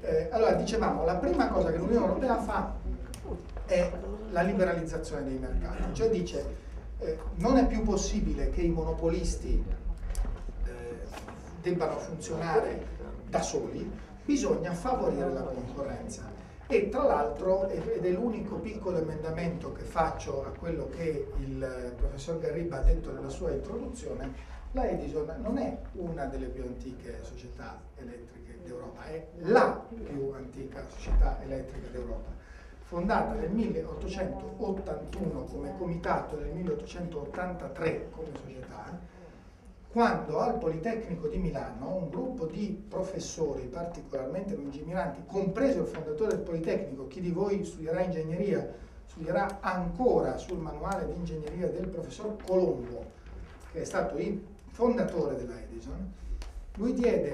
Allora, dicevamo, la prima cosa che l'Unione Europea fa è la liberalizzazione dei mercati, cioè dice non è più possibile che i monopolisti debbano funzionare da soli, bisogna favorire la concorrenza. E tra l'altro, ed è l'unico piccolo emendamento che faccio a quello che il professor Garriba ha detto nella sua introduzione, la Edison non è una delle più antiche società elettriche d'Europa, è la più antica società elettrica d'Europa, fondata nel 1881 come comitato e nel 1883 come società, quando al Politecnico di Milano un gruppo di professori particolarmente lungimiranti, compreso il fondatore del Politecnico, chi di voi studierà ingegneria studierà ancora sul manuale di ingegneria del professor Colombo, che è stato il fondatore della Edison, lui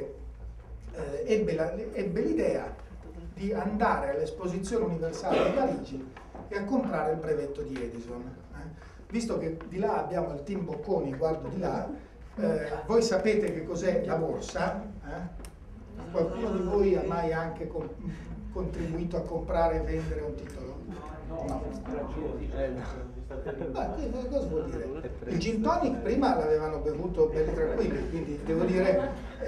ebbe l'idea di andare all'Esposizione Universale di Parigi e a comprare il brevetto di Edison. Visto che di là abbiamo il team Bocconi, guardo di là, voi sapete che cos'è la borsa? Qualcuno di voi ha mai anche contribuito a comprare e vendere un titolo? No. Cosa vuol dire? Il gin tonic prima l'avevano bevuto belli tranquilli, quindi devo dire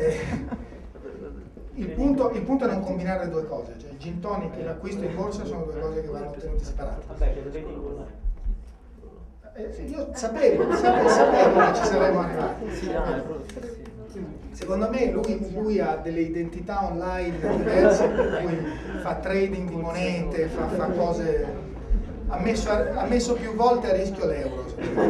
il punto è non combinare le due cose, cioè il gin tonic e l'acquisto in borsa sono due cose che vanno tenute separate. Io sapevo che ci saremmo arrivati. Secondo me lui ha delle identità online diverse, per cui fa trading di monete, fa cose. Ha messo più volte a rischio l'euro.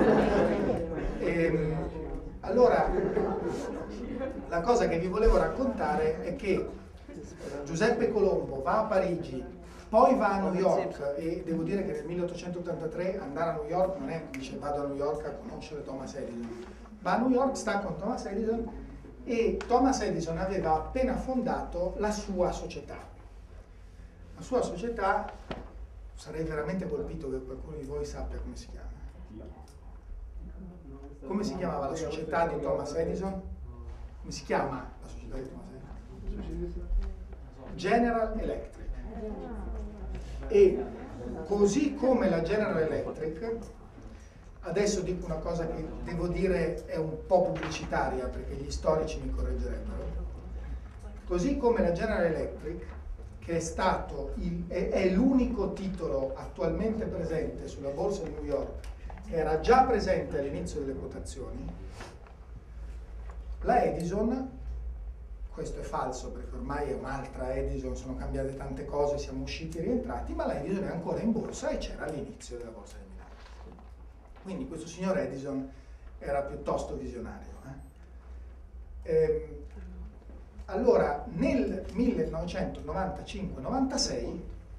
Allora, la cosa che vi volevo raccontare è che Giuseppe Colombo va a Parigi, poi va a New York, e devo dire che nel 1883 andare a New York non è che dice vado a New York a conoscere Thomas Edison, va a New York, sta con Thomas Edison, e Thomas Edison aveva appena fondato la sua società. La sua società, sarei veramente colpito che qualcuno di voi sappia come si chiama. Come si chiamava la società di Thomas Edison? Come si chiama la società di Thomas Edison? General Electric. E così come la General Electric, adesso dico una cosa che devo dire è un po' pubblicitaria perché gli storici mi correggerebbero, così come la General Electric, che è l'unico titolo attualmente presente sulla borsa di New York, che era già presente all'inizio delle quotazioni, la Edison, questo è falso perché ormai è un'altra Edison, sono cambiate tante cose, siamo usciti e rientrati, ma la Edison è ancora in borsa e c'era all'inizio della borsa di Milano. Quindi questo signor Edison era piuttosto visionario. Allora, nel 1995-96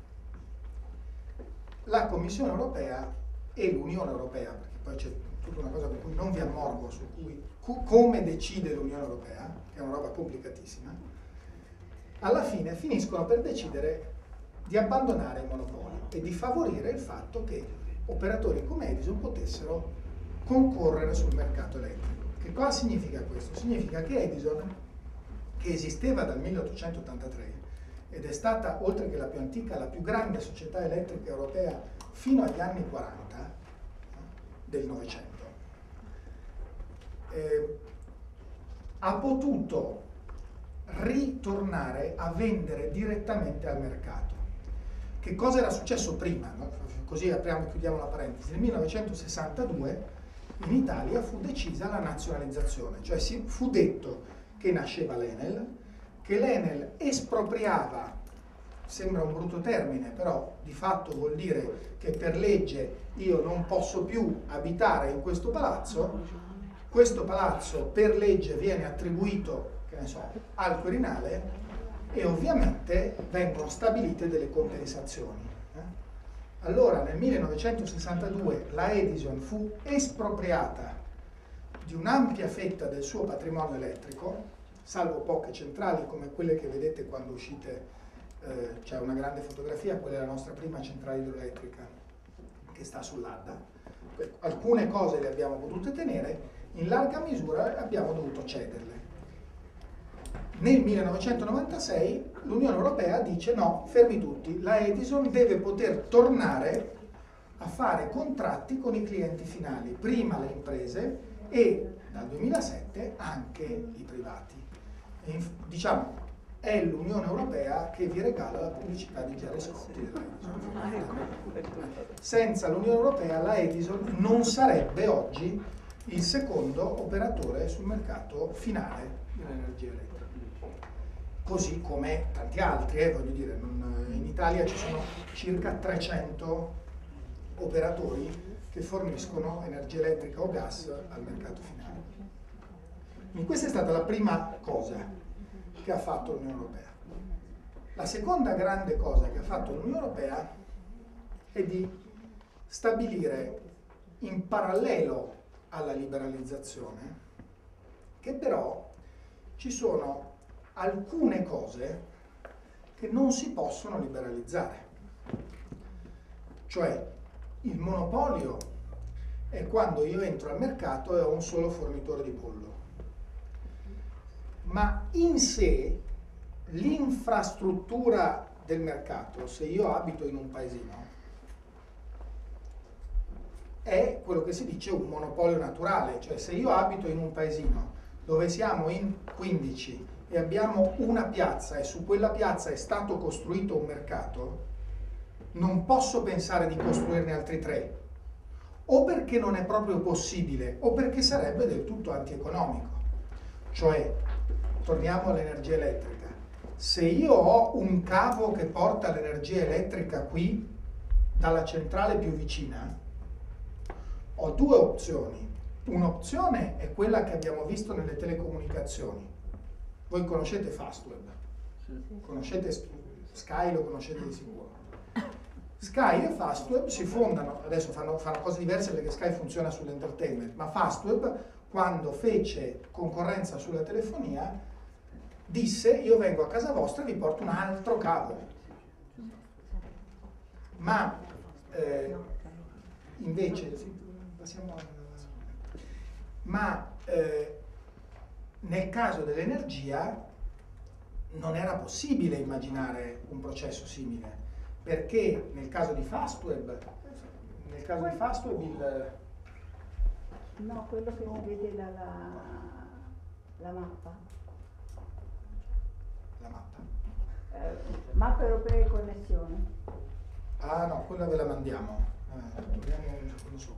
la Commissione Europea e l'Unione Europea, perché poi c'è tutta una cosa per cui non vi ammorbo su come decide l'Unione Europea, che è una roba complicatissima, alla fine finiscono per decidere di abbandonare i monopoli e di favorire il fatto che operatori come Edison potessero concorrere sul mercato elettrico. Che cosa significa questo? Significa che Edison, che esisteva dal 1883 ed è stata, oltre che la più antica, la più grande società elettrica europea fino agli anni 40 del Novecento, ha potuto ritornare a vendere direttamente al mercato. Che cosa era successo prima? No? Così apriamo e chiudiamo la parentesi. Nel 1962 in Italia fu decisa la nazionalizzazione, cioè fu detto che nasceva l'Enel, che l'Enel espropriava, sembra un brutto termine, però di fatto vuol dire che per legge io non posso più abitare in questo palazzo per legge viene attribuito, che ne so, al Quirinale e ovviamente vengono stabilite delle compensazioni. Allora nel 1962 la Edison fu espropriata di un'ampia fetta del suo patrimonio elettrico, salvo poche centrali come quelle che vedete quando uscite, c'è una grande fotografia, quella è la nostra prima centrale idroelettrica che sta sull'Adda. Alcune cose le abbiamo potute tenere, in larga misura abbiamo dovuto cederle. nel 1996 l'Unione Europea dice no, fermi tutti, la Edison deve poter tornare a fare contratti con i clienti finali, prima le imprese e dal 2007 anche i privati. E, diciamo, è l'Unione Europea che vi regala la pubblicità di Gerry Scotti della Edison. Senza l'Unione Europea la Edison non sarebbe oggi il secondo operatore sul mercato finale dell'energia elettrica. Così come tanti altri, voglio dire, in Italia ci sono circa 300 operatori che forniscono energia elettrica o gas al mercato finale. Quindi questa è stata la prima cosa che ha fatto l'Unione Europea. La seconda grande cosa che ha fatto l'Unione Europea è di stabilire in parallelo alla liberalizzazione che però ci sono alcune cose che non si possono liberalizzare. Cioè, il monopolio è quando io entro al mercato e ho un solo fornitore di pollo. Ma in sé, l'infrastruttura del mercato, se io abito in un paesino, è quello che si dice un monopolio naturale. Cioè, se io abito in un paesino dove siamo in 15 e abbiamo una piazza e su quella piazza è stato costruito un mercato, non posso pensare di costruirne altri 3, o perché non è proprio possibile, o perché sarebbe del tutto antieconomico. Cioè, torniamo all'energia elettrica. Se io ho un cavo che porta l'energia elettrica qui, dalla centrale più vicina, ho due opzioni. Un'opzione è quella che abbiamo visto nelle telecomunicazioni. Voi conoscete Fastweb? Conoscete Sky, lo conoscete di sicuro. Sky e Fastweb si fondano, adesso fanno cose diverse perché Sky funziona sull'entertainment, ma Fastweb, quando fece concorrenza sulla telefonia, disse: io vengo a casa vostra e vi porto un altro cavo. Ma invece nel caso dell'energia non era possibile immaginare un processo simile, perché nel caso di Fastweb No, quello che si vede la mappa. La mappa? Mappa europea di connessione. Ah no, quella ve la mandiamo. Torniamo un secondo sopra.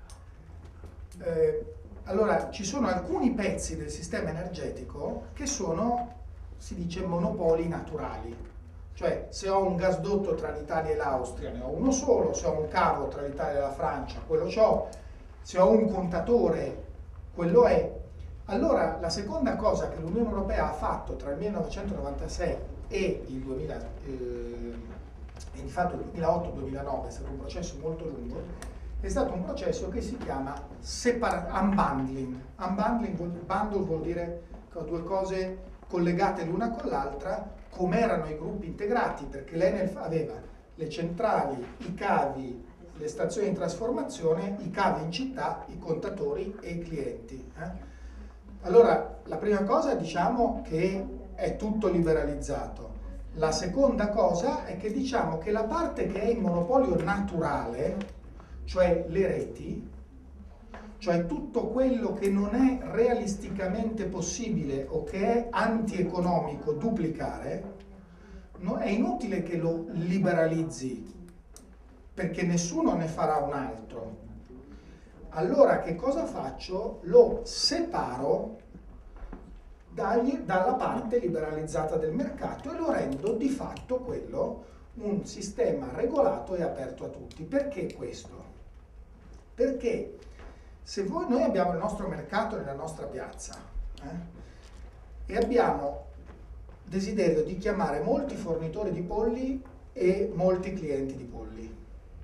Allora, ci sono alcuni pezzi del sistema energetico che sono, si dice, monopoli naturali. Cioè, se ho un gasdotto tra l'Italia e l'Austria ne ho uno solo, se ho un cavo tra l'Italia e la Francia, quello c'ho, se ho un contatore, quello è. Allora, la seconda cosa che l'Unione Europea ha fatto tra il 1996 e il 2000, e di fatto il 2008-2009, è stato un processo molto lungo, è stato un processo che si chiama unbundling. Bundle vuol dire che ho due cose collegate l'una con l'altra, come erano i gruppi integrati, perché l'Enel aveva le centrali, i cavi, le stazioni di trasformazione, i cavi in città, i contatori e i clienti. Allora, la prima cosa, diciamo che è tutto liberalizzato. La seconda cosa è che diciamo che la parte che è il monopolio naturale, cioè le reti, cioè tutto quello che non è realisticamente possibile o che è antieconomico duplicare, è inutile che lo liberalizzi, perché nessuno ne farà un altro. Allora che cosa faccio? Lo separo dalla parte liberalizzata del mercato e lo rendo di fatto quello un sistema regolato e aperto a tutti. Perché questo? Perché se noi abbiamo il nostro mercato nella nostra piazza e abbiamo desiderio di chiamare molti fornitori di polli e molti clienti di polli,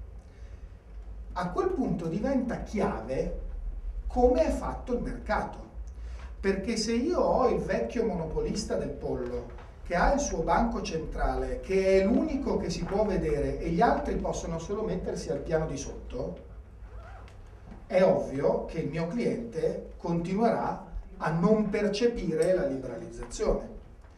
a quel punto diventa chiave come è fatto il mercato. Perché se io ho il vecchio monopolista del pollo che ha il suo banco centrale, che è l'unico che si può vedere e gli altri possono solo mettersi al piano di sotto, è ovvio che il mio cliente continuerà a non percepire la liberalizzazione.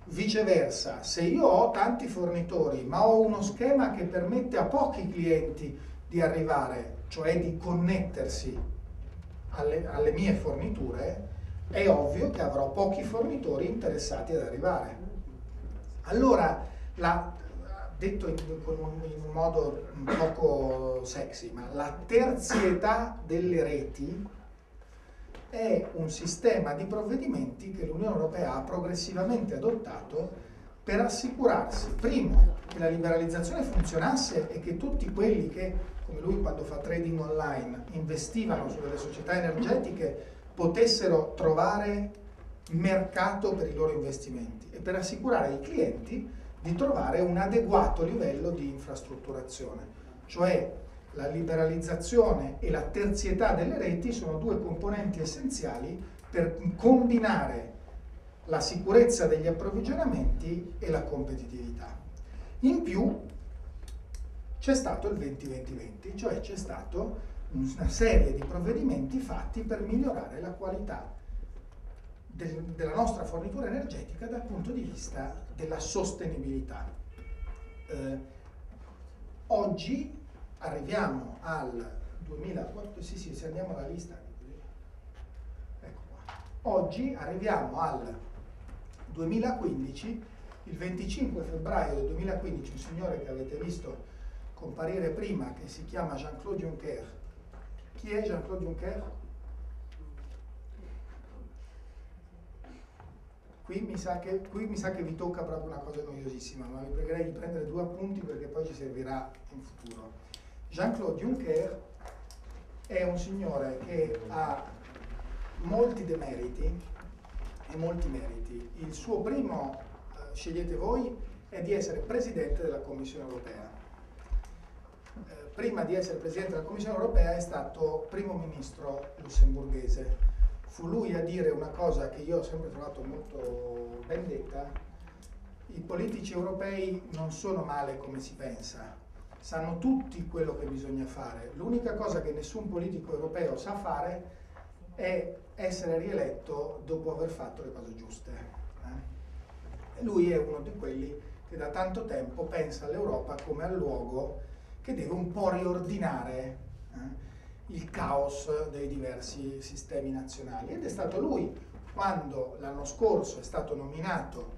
Viceversa, se io ho tanti fornitori, ma ho uno schema che permette a pochi clienti di arrivare, cioè di connettersi alle mie forniture, è ovvio che avrò pochi fornitori interessati ad arrivare. Allora, detto in un modo un poco sexy, ma la terzietà delle reti è un sistema di provvedimenti che l'Unione Europea ha progressivamente adottato per assicurarsi, primo, che la liberalizzazione funzionasse e che tutti quelli che, come lui quando fa trading online, investivano su delle società energetiche potessero trovare mercato per i loro investimenti e per assicurare ai clienti di trovare un adeguato livello di infrastrutturazione, cioè la liberalizzazione e la terzietà delle reti sono due componenti essenziali per combinare la sicurezza degli approvvigionamenti e la competitività. In più c'è stato il 20-20-20, cioè c'è stata una serie di provvedimenti fatti per migliorare la qualità della nostra fornitura energetica dal punto di vista della sostenibilità. Oggi arriviamo al 2004, sì, se andiamo alla lista, ecco qua. Oggi arriviamo al 2015, il 25 febbraio del 2015, un signore che avete visto comparire prima, che si chiama Jean-Claude Juncker. Chi è Jean-Claude Juncker? Qui mi sa che vi tocca proprio una cosa noiosissima, ma vi pregherei di prendere 2 appunti perché poi ci servirà in futuro. Jean-Claude Juncker è un signore che ha molti demeriti e molti meriti. Il suo primo, scegliete voi, è di essere Presidente della Commissione Europea. Prima di essere Presidente della Commissione Europea è stato Primo Ministro lussemburghese. Fu lui a dire una cosa che io ho sempre trovato molto ben detta: i politici europei non sono male come si pensa, sanno tutti quello che bisogna fare. L'unica cosa che nessun politico europeo sa fare è essere rieletto dopo aver fatto le cose giuste. E lui è uno di quelli che da tanto tempo pensa all'Europa come al luogo che deve un po' riordinare il caos dei diversi sistemi nazionali. Ed è stato lui, quando l'anno scorso è stato nominato,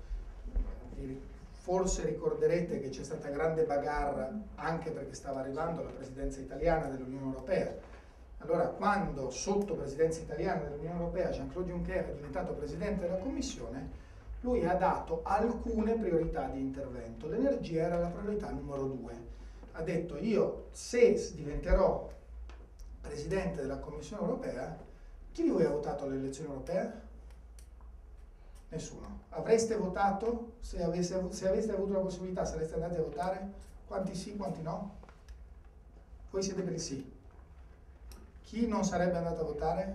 forse ricorderete che c'è stata grande bagarre anche perché stava arrivando la presidenza italiana dell'Unione Europea. Allora, quando sotto presidenza italiana dell'Unione Europea Jean-Claude Juncker è diventato presidente della Commissione, lui ha dato alcune priorità di intervento. L'energia era la priorità numero 2. Ha detto: io, se diventerò Presidente della Commissione Europea, chi di voi ha votato alle elezioni europee? Nessuno. Avreste votato? Se aveste avuto la possibilità, sareste andati a votare? Quanti sì, quanti no? Voi siete per il sì. Chi non sarebbe andato a votare?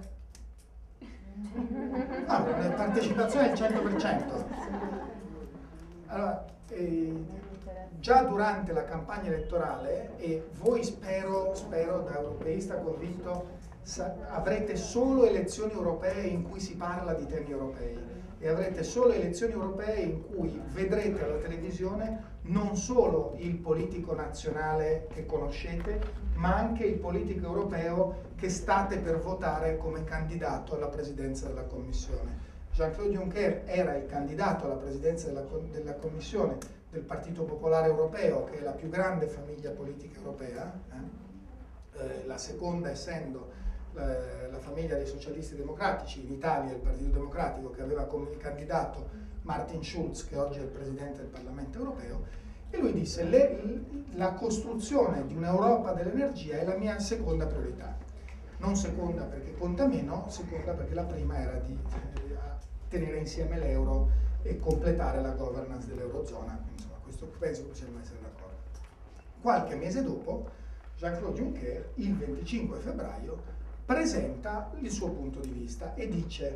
No, la partecipazione è il 100%. Allora, già durante la campagna elettorale, e voi spero da europeista convinto, avrete solo elezioni europee in cui si parla di temi europei e avrete solo elezioni europee in cui vedrete alla televisione non solo il politico nazionale che conoscete, ma anche il politico europeo che state per votare come candidato alla presidenza della Commissione. Jean-Claude Juncker era il candidato alla presidenza della Commissione del Partito Popolare Europeo, che è la più grande famiglia politica europea, la seconda essendo la famiglia dei socialisti democratici, in Italia il Partito Democratico, che aveva come candidato Martin Schulz, che oggi è il Presidente del Parlamento Europeo, e lui disse: la costruzione di un'Europa dell'energia è la mia seconda priorità. Non seconda perché conta meno, seconda perché la prima era di tenere insieme l'euro e completare la governance dell'Eurozona. Insomma, questo penso che possiamo essere d'accordo. Qualche mese dopo, Jean-Claude Juncker, il 25 febbraio, presenta il suo punto di vista e dice,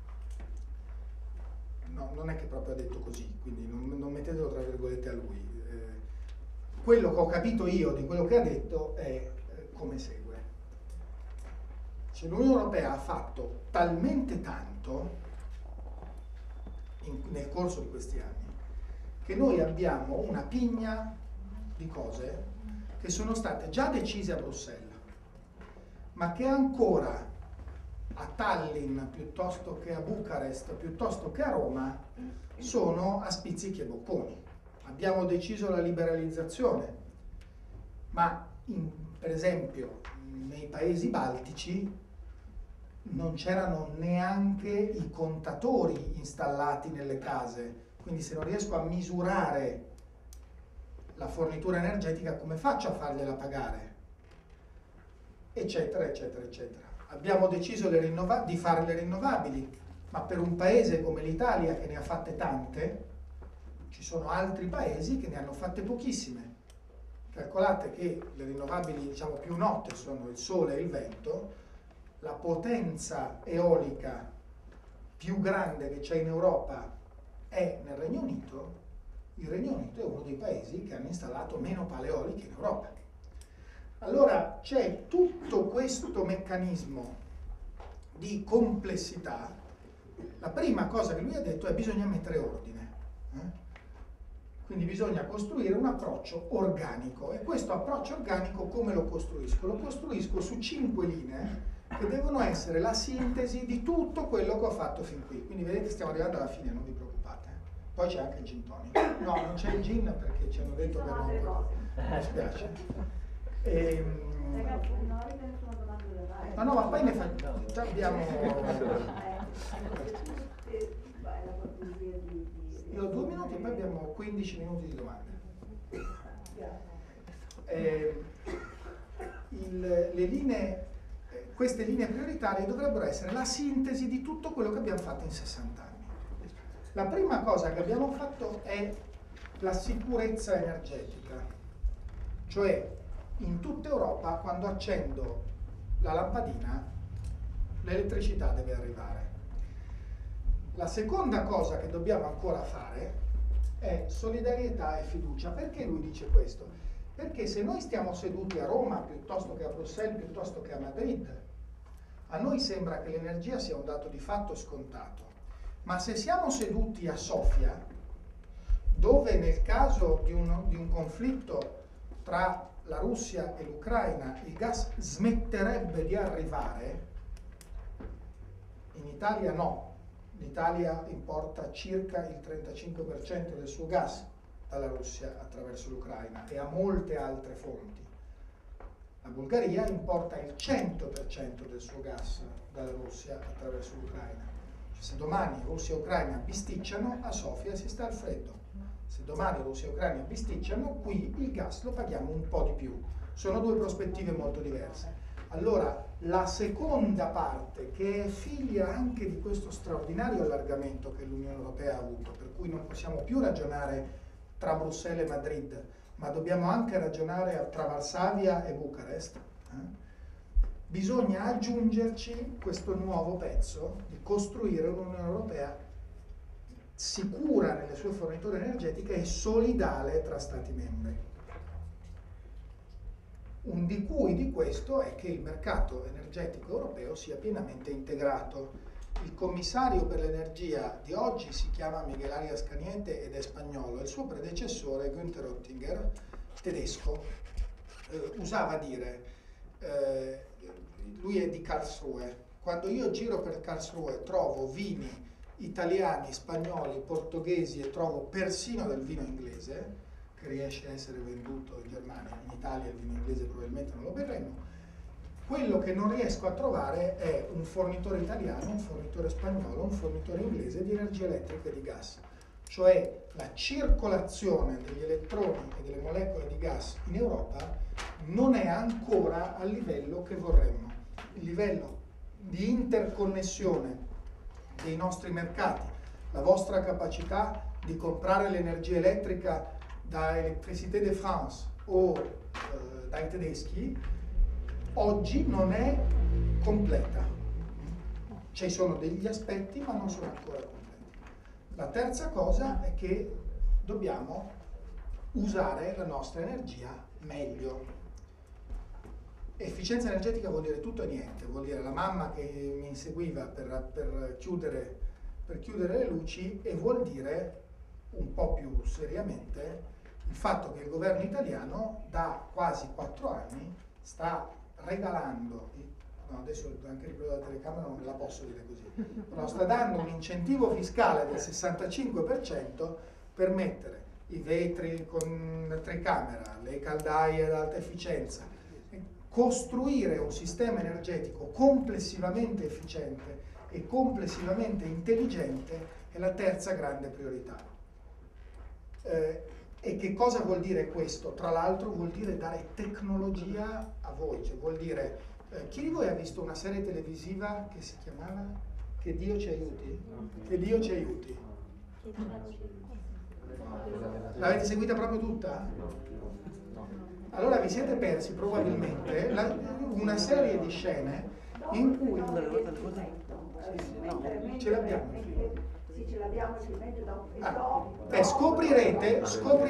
no, non è che proprio ha detto così, quindi non mettetelo tra virgolette a lui, quello che ho capito io di quello che ha detto è come segue. Cioè, l'Unione Europea ha fatto talmente tanto nel corso di questi anni, che noi abbiamo una pigna di cose che sono state già decise a Bruxelles, ma che ancora a Tallinn, piuttosto che a Bucarest, piuttosto che a Roma, sono a spizzichi e bocconi. Abbiamo deciso la liberalizzazione, ma per esempio nei paesi baltici non c'erano neanche i contatori installati nelle case, quindi se non riesco a misurare la fornitura energetica, come faccio a fargliela pagare? Eccetera, eccetera, eccetera. Abbiamo deciso di fare le rinnovabili, ma per un paese come l'Italia, che ne ha fatte tante, ci sono altri paesi che ne hanno fatte pochissime. Calcolate che le rinnovabili, diciamo, più note sono il sole e il vento. La potenza eolica più grande che c'è in Europa è nel Regno Unito. Il Regno Unito è uno dei paesi che hanno installato meno pale eoliche in Europa. Allora c'è tutto questo meccanismo di complessità. La prima cosa che lui ha detto è: bisogna mettere ordine. Quindi bisogna costruire un approccio organico. E questo approccio organico come lo costruisco? Lo costruisco su 5 linee che devono essere la sintesi di tutto quello che ho fatto fin qui. Quindi vedete, stiamo arrivando alla fine, non vi preoccupate. Poi c'è anche il gin tonic. No, non c'è il gin perché ci hanno detto che non... Mi spiace. Ragazzi, no, io ne sono domande da fare. No, ma poi ne facciamo... Abbiamo... Io ho 2 minuti e poi abbiamo 15 minuti di domande. Le linee... Queste linee prioritarie dovrebbero essere la sintesi di tutto quello che abbiamo fatto in 60 anni. La prima cosa che abbiamo fatto è la sicurezza energetica, cioè in tutta Europa quando accendo la lampadina l'elettricità deve arrivare. La seconda cosa che dobbiamo ancora fare è solidarietà e fiducia. Perché lui dice questo? Perché se noi stiamo seduti a Roma piuttosto che a Bruxelles, piuttosto che a Madrid, a noi sembra che l'energia sia un dato di fatto scontato, ma se siamo seduti a Sofia, dove nel caso di un conflitto tra la Russia e l'Ucraina il gas smetterebbe di arrivare, in Italia no. L'Italia importa circa il 35% del suo gas dalla Russia attraverso l'Ucraina e ha molte altre fonti. La Bulgaria importa il 100% del suo gas dalla Russia attraverso l'Ucraina. Cioè, se domani Russia e Ucraina bisticciano, a Sofia si sta al freddo. Se domani Russia e Ucraina bisticciano, qui il gas lo paghiamo un po' di più. Sono 2 prospettive molto diverse. Allora, la seconda parte, che è figlia anche di questo straordinario allargamento che l'Unione Europea ha avuto, per cui non possiamo più ragionare tra Bruxelles e Madrid, ma dobbiamo anche ragionare tra Varsavia e Bucarest, bisogna aggiungerci questo nuovo pezzo di costruire un'Unione Europea sicura nelle sue forniture energetiche e solidale tra Stati membri. Un di cui di questo è che il mercato energetico europeo sia pienamente integrato. Il commissario per l'energia di oggi si chiama Miguel Arias Cañete ed è spagnolo. Il suo predecessore, Günther Oettinger, tedesco, usava dire, lui è di Karlsruhe, quando io giro per Karlsruhe trovo vini italiani, spagnoli, portoghesi e trovo persino del vino inglese, che riesce a essere venduto in Germania. In Italia il vino inglese probabilmente non lo berremo. Quello che non riesco a trovare è un fornitore italiano, un fornitore spagnolo, un fornitore inglese di energia elettrica e di gas. Cioè la circolazione degli elettroni e delle molecole di gas in Europa non è ancora al livello che vorremmo. Il livello di interconnessione dei nostri mercati, la vostra capacità di comprare l'energia elettrica da Electricité de France o dai tedeschi, oggi non è completa. Ci sono degli aspetti, ma non sono ancora completi. La terza cosa è che dobbiamo usare la nostra energia meglio. Efficienza energetica vuol dire tutto e niente, vuol dire la mamma che mi inseguiva per per chiudere le luci, e vuol dire, un po' più seriamente, il fatto che il governo italiano da quasi 4 anni sta regalando, no, adesso anche ripeto la telecamera non la posso dire così, però sta dando un incentivo fiscale del 65% per mettere i vetri con tricamera, le caldaie ad alta efficienza, costruire un sistema energetico complessivamente efficiente e complessivamente intelligente è la terza grande priorità. E che cosa vuol dire questo? Tra l'altro vuol dire dare tecnologia a voi, cioè vuol dire, chi di voi ha visto una serie televisiva che si chiamava Che Dio ci aiuti? Che Dio ci aiuti. L'avete seguita proprio tutta? Allora vi siete persi probabilmente una serie di scene in cui ce l'abbiamo. Sì, ce l'abbiamo il filmetto dopo. Scoprirete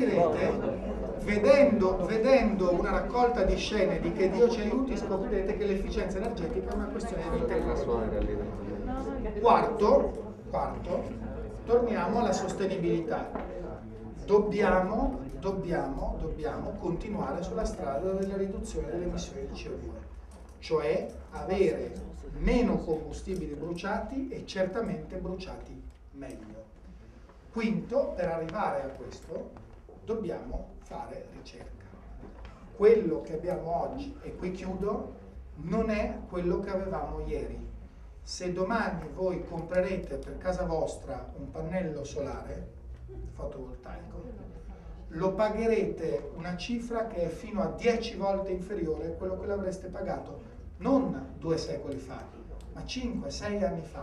vedendo una raccolta di scene di Che Dio ci aiuti, scoprirete che l'efficienza energetica è una questione di vita e morte. Quarto, torniamo alla sostenibilità. Dobbiamo continuare sulla strada della riduzione delle emissioni di CO2, cioè avere meno combustibili bruciati e certamente bruciati meglio. Quinto, per arrivare a questo dobbiamo fare ricerca. Quello che abbiamo oggi, e qui chiudo, non è quello che avevamo ieri. Se domani voi comprerete per casa vostra un pannello solare fotovoltaico, lo pagherete una cifra che è fino a 10 volte inferiore a quello che l'avreste pagato non 2 secoli fa, ma 5-6 anni fa.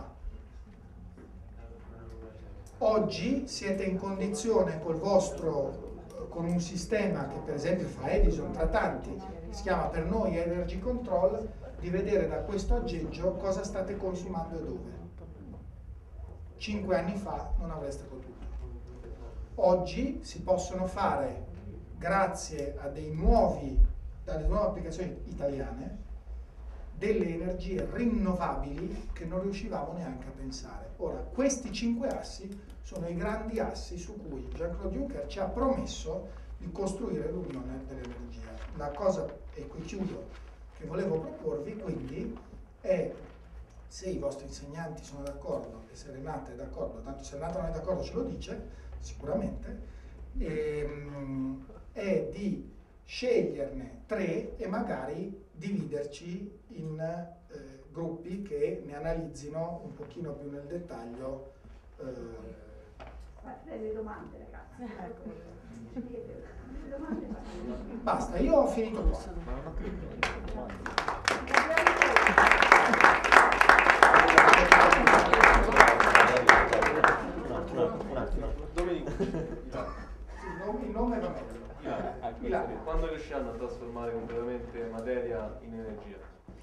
Oggi siete in condizione con un sistema che per esempio fa Edison tra tanti, che si chiama per noi Energy Control, di vedere da questo aggeggio cosa state consumando e dove. 5 anni fa non avreste potuto. Oggi si possono fare, grazie a dalle nuove applicazioni italiane, delle energie rinnovabili che non riuscivamo neanche a pensare. Ora, questi 5 assi sono i grandi assi su cui Jean-Claude Juncker ci ha promesso di costruire l'Unione dell'Energia. La cosa, e qui chiudo, che volevo proporvi quindi è, se i vostri insegnanti sono d'accordo e se Renata è d'accordo, tanto se Renata non è d'accordo ce lo dice, sicuramente, è di sceglierne 3 e magari dividerci in gruppi che ne analizzino un pochino più nel dettaglio. Fate delle domande, ragazzi. Le domande Basta, io ho finito qua. Il nome va meglio. Quando riusciranno a trasformare completamente materia in energia?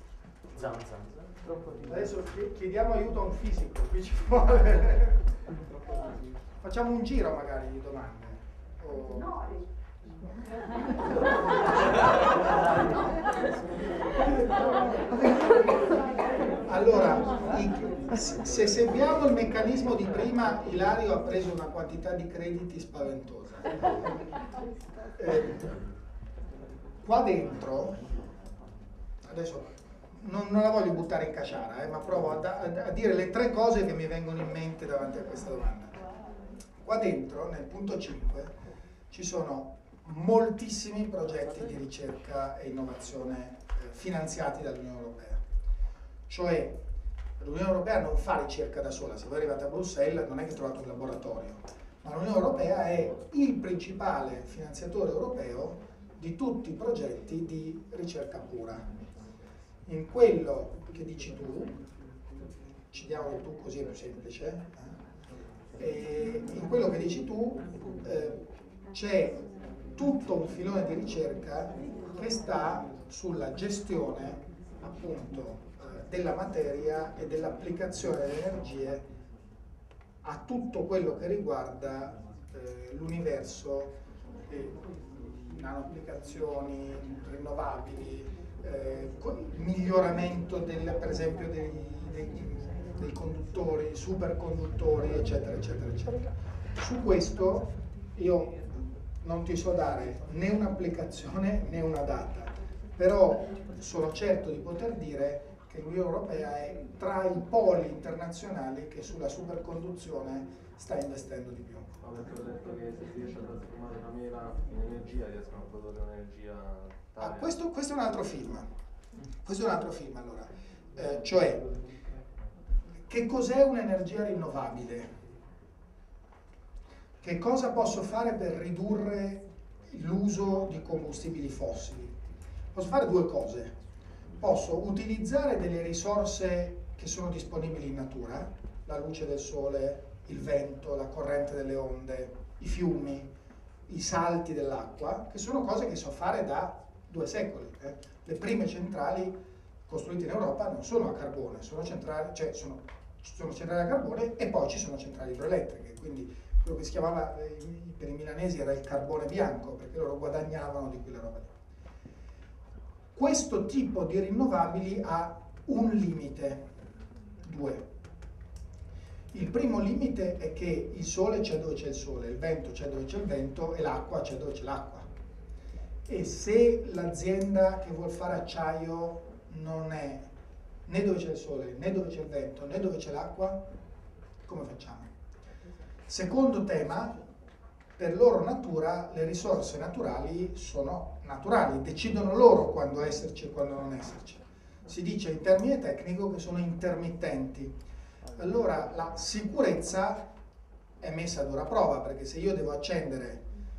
Adesso chiediamo aiuto a un fisico, qui ci vuole. Facciamo un giro magari di domande. No, allora, se seguiamo il meccanismo di prima, Ilario ha preso una quantità di crediti spaventosa. Qua dentro, adesso non la voglio buttare in caciara, ma provo a dire le 3 cose che mi vengono in mente davanti a questa domanda. Qua dentro, nel punto 5, ci sono moltissimi progetti di ricerca e innovazione finanziati dall'Unione Europea. Cioè, l'Unione Europea non fa ricerca da sola. Se voi arrivate a Bruxelles non è che trovate un laboratorio, ma l'Unione Europea è il principale finanziatore europeo di tutti i progetti di ricerca pura. In quello che dici tu, ci diamo il tu così è più semplice, e in quello che dici tu c'è tutto un filone di ricerca che sta sulla gestione appunto della materia e dell'applicazione delle energie a tutto quello che riguarda l'universo, nanoapplicazioni, rinnovabili, miglioramento per esempio dei conduttori, superconduttori, eccetera, eccetera, eccetera. Su questo io non ti so dare né un'applicazione né una data, però sono certo di poter dire che l'Unione Europea è tra i poli internazionali che sulla superconduzione sta investendo di più. Avete detto che se si riesce a trasformare una mela in energia riescono a produrre un'energia tale. Questo è un altro film. Questo è un altro film, allora. Cioè, che cos'è un'energia rinnovabile? Che cosa posso fare per ridurre l'uso di combustibili fossili? Posso fare due cose. Posso utilizzare delle risorse che sono disponibili in natura, la luce del sole, il vento, la corrente delle onde, i fiumi, i salti dell'acqua, che sono cose che so fare da 2 secoli. Le prime centrali costruite in Europa non sono a carbone, sono centrali, cioè sono centrali a carbone e poi ci sono centrali idroelettriche, quindi quello che si chiamava per i milanesi era il carbone bianco, perché loro guadagnavano di quella roba lì. Questo tipo di rinnovabili ha un limite, 2. Il primo limite è che il sole c'è dove c'è il sole, il vento c'è dove c'è il vento e l'acqua c'è dove c'è l'acqua. E se l'azienda che vuol fare acciaio non è né dove c'è il sole, né dove c'è il vento, né dove c'è l'acqua, come facciamo? Secondo tema, per loro natura le risorse naturali sono naturali, decidono loro quando esserci e quando non esserci. Si dice in termine tecnico che sono intermittenti. Allora la sicurezza è messa ad ora prova, perché se io devo accendere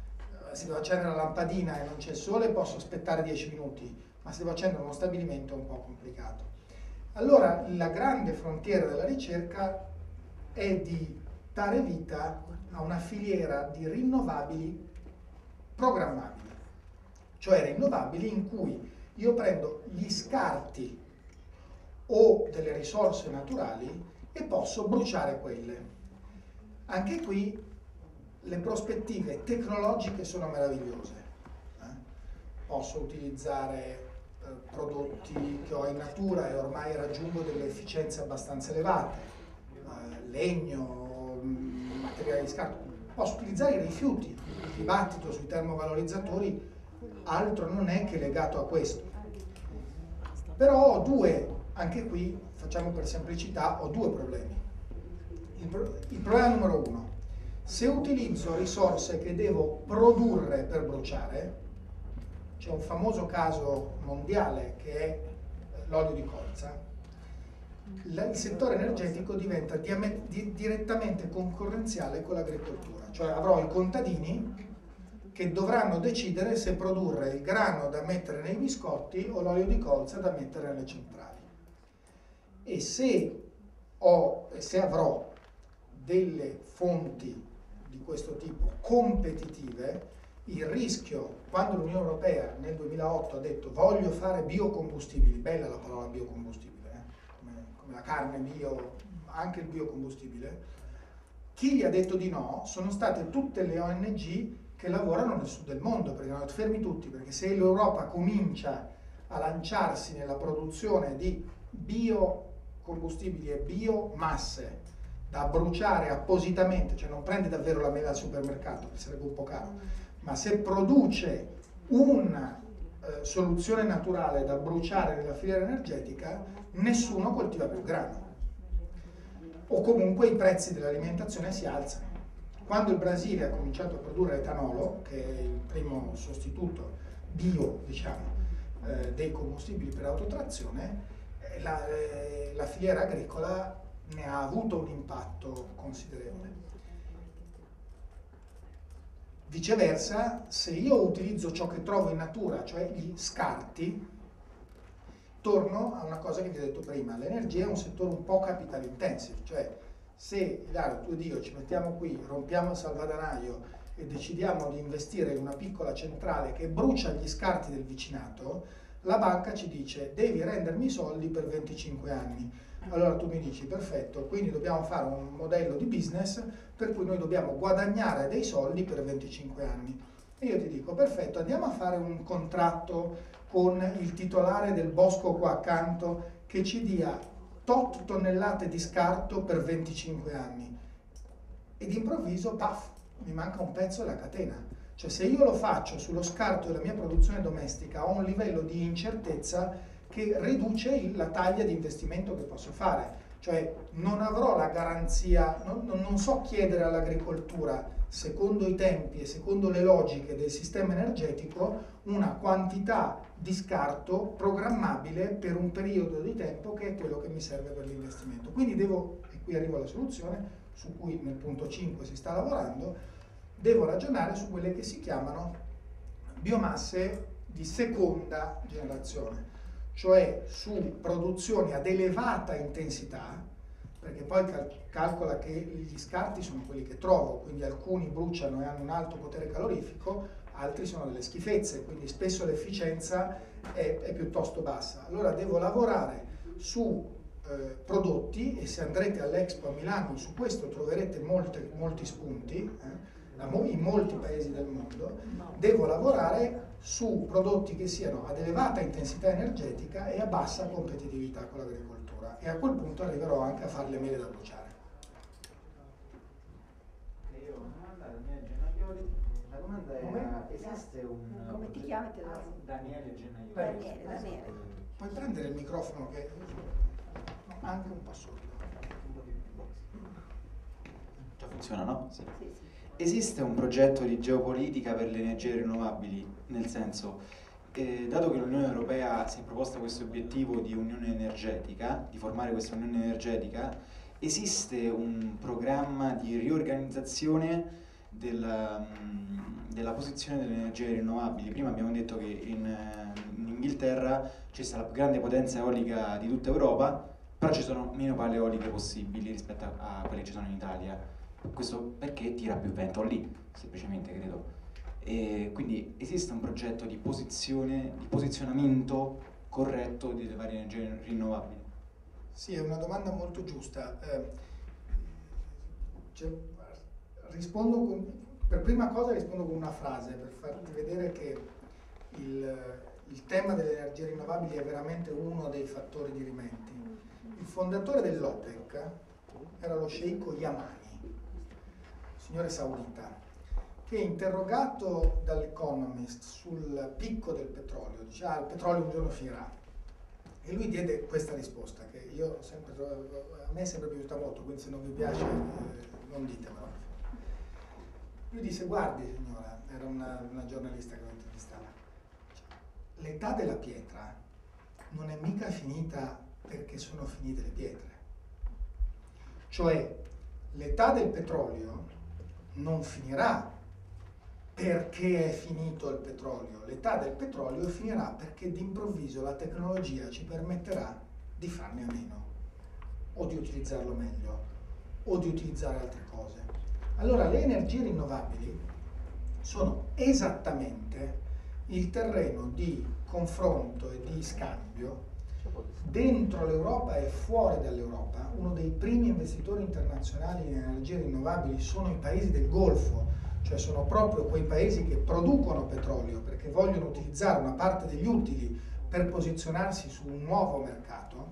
la lampadina e non c'è il sole posso aspettare 10 minuti, ma se devo accendere uno stabilimento è un po' complicato. Allora la grande frontiera della ricerca è di dare vita a una filiera di rinnovabili programmabili, cioè rinnovabili in cui io prendo gli scarti o delle risorse naturali e posso bruciare quelle. Anche qui le prospettive tecnologiche sono meravigliose. Posso utilizzare prodotti che ho in natura e ormai raggiungo delle efficienze abbastanza elevate, legno, materiali di scarto. Posso utilizzare i rifiuti, il dibattito sui termovalorizzatori altro non è che legato a questo. Però ho due, anche qui facciamo per semplicità, ho due problemi. Il problema numero 1, se utilizzo risorse che devo produrre per bruciare, c'è un famoso caso mondiale che è l'olio di colza, il settore energetico diventa direttamente concorrenziale con l'agricoltura, cioè avrò i contadini che dovranno decidere se produrre il grano da mettere nei biscotti o l'olio di colza da mettere nelle centrali. E se avrò delle fonti di questo tipo competitive, il rischio, quando l'Unione Europea nel 2008 ha detto voglio fare biocombustibili, bella la parola biocombustibile, come la carne bio, anche il biocombustibile, chi gli ha detto di no sono state tutte le ONG che lavorano nel sud del mondo, perché hanno detto fermi tutti, perché se l'Europa comincia a lanciarsi nella produzione di biocombustibili e biomasse da bruciare appositamente, cioè non prende davvero la mela al supermercato, che sarebbe un po' caro, ma se produce una soluzione naturale da bruciare nella filiera energetica, nessuno coltiva più grano. O comunque i prezzi dell'alimentazione si alzano. Quando il Brasile ha cominciato a produrre etanolo, che è il primo sostituto bio, diciamo, dei combustibili per autotrazione, la filiera agricola ne ha avuto un impatto considerevole. Viceversa, se io utilizzo ciò che trovo in natura, cioè gli scarti, torno a una cosa che vi ho detto prima, l'energia è un settore un po' capital intensive, cioè se Ilario, tu ed io ci mettiamo qui, rompiamo il salvadanaio e decidiamo di investire in una piccola centrale che brucia gli scarti del vicinato, la banca ci dice devi rendermi i soldi per 25 anni. Allora tu mi dici perfetto, quindi dobbiamo fare un modello di business per cui noi dobbiamo guadagnare dei soldi per 25 anni. E io ti dico perfetto, andiamo a fare un contratto con il titolare del bosco qua accanto che ci dia tot tonnellate di scarto per 25 anni. Ed improvviso, paf, mi manca un pezzo della catena. Cioè se io lo faccio sullo scarto della mia produzione domestica ho un livello di incertezza che riduce la taglia di investimento che posso fare. Cioè non avrò la garanzia, non so chiedere all'agricoltura, secondo i tempi e secondo le logiche del sistema energetico, una quantità di scarto programmabile per un periodo di tempo che è quello che mi serve per l'investimento. Quindi devo, e qui arrivo alla soluzione, su cui nel punto 5 si sta lavorando, devo ragionare su quelle che si chiamano biomasse di seconda generazione, cioè su produzioni ad elevata intensità, perché poi calcola che gli scarti sono quelli che trovo, quindi alcuni bruciano e hanno un alto potere calorifico, altri sono delle schifezze, quindi spesso l'efficienza è piuttosto bassa. Allora devo lavorare su prodotti, e se andrete all'Expo a Milano su questo troverete molti spunti, in molti paesi del mondo. Devo lavorare su prodotti che siano ad elevata intensità energetica e a bassa competitività con l'agricoltura, e a quel punto arriverò anche a fare le mele da bruciare. Io ho una domanda, Daniele Gennaioli. La domanda era, esiste un... Come ti chiami? Daniele Gennaioli. Daniele. Puoi prendere il microfono che anche un po' sordo. Già funziona, no? Sì. Sì, sì. Esiste un progetto di geopolitica per le energie rinnovabili, nel senso, dato che l'Unione Europea si è proposta questo obiettivo di unione energetica, di formare questa unione energetica, esiste un programma di riorganizzazione della posizione delle energie rinnovabili? Prima abbiamo detto che in Inghilterra c'è stata la più grande potenza eolica di tutta Europa, però ci sono meno pale eoliche possibili rispetto a quelle che ci sono in Italia. Questo perché tira più vento lì, semplicemente, credo. E quindi esiste un progetto di posizionamento corretto delle varie energie rinnovabili? Sì, è una domanda molto giusta. Per prima cosa rispondo con una frase, per farti vedere che il tema delle energie rinnovabili è veramente uno dei fattori dirimenti. Il fondatore dell'OPEC era lo sceicco Yamani, signore saudita, che interrogato dall'Economist sul picco del petrolio, dice il petrolio un giorno finirà, e lui diede questa risposta che a me è sempre piaciuta molto, quindi se non vi piace non ditemelo. Lui disse: guardi signora, era una giornalista che lo intervistava, l'età della pietra non è mica finita perché sono finite le pietre, cioè l'età del petrolio non finirà perché è finito il petrolio, l'età del petrolio finirà perché d'improvviso la tecnologia ci permetterà di farne a meno, o di utilizzarlo meglio, o di utilizzare altre cose. Allora le energie rinnovabili sono esattamente il terreno di confronto e di scambio dentro l'Europa e fuori dall'Europa. Uno dei primi investitori internazionali in energie rinnovabili sono i paesi del Golfo, cioè sono proprio quei paesi che producono petrolio perché vogliono utilizzare una parte degli utili per posizionarsi su un nuovo mercato.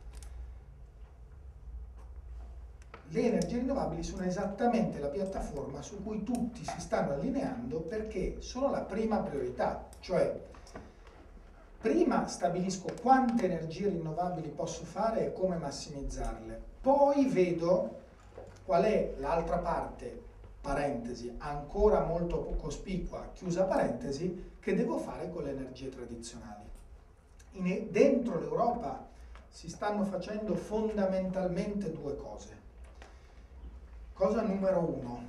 Le energie rinnovabili sono esattamente la piattaforma su cui tutti si stanno allineando perché sono la prima priorità, cioè prima stabilisco quante energie rinnovabili posso fare e come massimizzarle, poi vedo qual è l'altra parte, parentesi, ancora molto cospicua, chiusa parentesi, che devo fare con le energie tradizionali. Dentro l'Europa si stanno facendo fondamentalmente due cose. Cosa numero uno,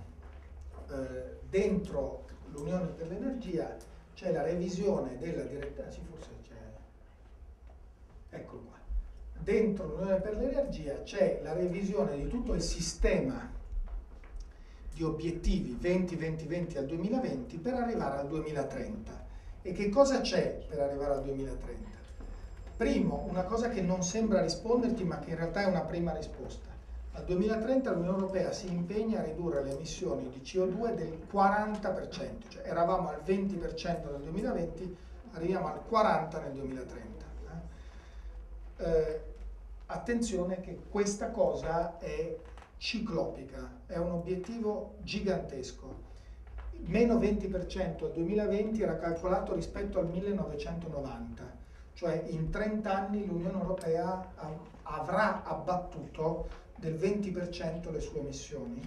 dentro l'Unione per l'Energia c'è la revisione della direttiva, sì, forse c'è, eccolo qua, dentro l'Unione per l'Energia c'è la revisione di tutto il sistema di obiettivi 20-20-20 al 2020 per arrivare al 2030. E che cosa c'è per arrivare al 2030? Primo, una cosa che non sembra risponderti ma che in realtà è una prima risposta. Al 2030 l'Unione Europea si impegna a ridurre le emissioni di CO2 del 40%, cioè eravamo al 20% nel 2020, arriviamo al 40% nel 2030. attenzione che questa cosa è ciclopica, è un obiettivo gigantesco. Meno 20% al 2020 era calcolato rispetto al 1990, cioè in 30 anni l'Unione Europea avrà abbattuto del 20% le sue emissioni,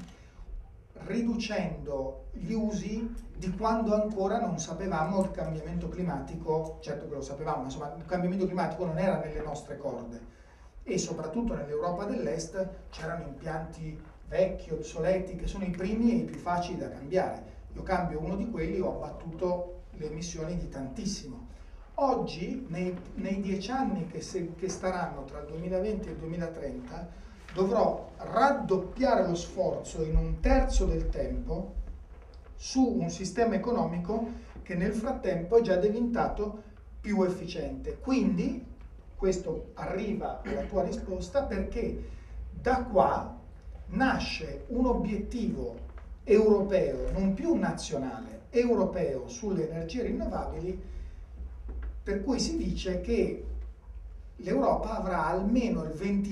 riducendo gli usi di quando ancora non sapevamo il cambiamento climatico. Certo che lo sapevamo, ma insomma il cambiamento climatico non era nelle nostre corde, e soprattutto nell'Europa dell'Est c'erano impianti vecchi, obsoleti, che sono i primi e i più facili da cambiare. Io cambio uno di quelli, ho abbattuto le emissioni di tantissimo. Oggi, nei 10 anni che staranno tra il 2020 e il 2030, dovrò raddoppiare lo sforzo in un terzo del tempo su un sistema economico che nel frattempo è già diventato più efficiente. Quindi, questo arriva alla tua risposta, perché da qua nasce un obiettivo europeo, non più nazionale, europeo sulle energie rinnovabili, per cui si dice che l'Europa avrà almeno il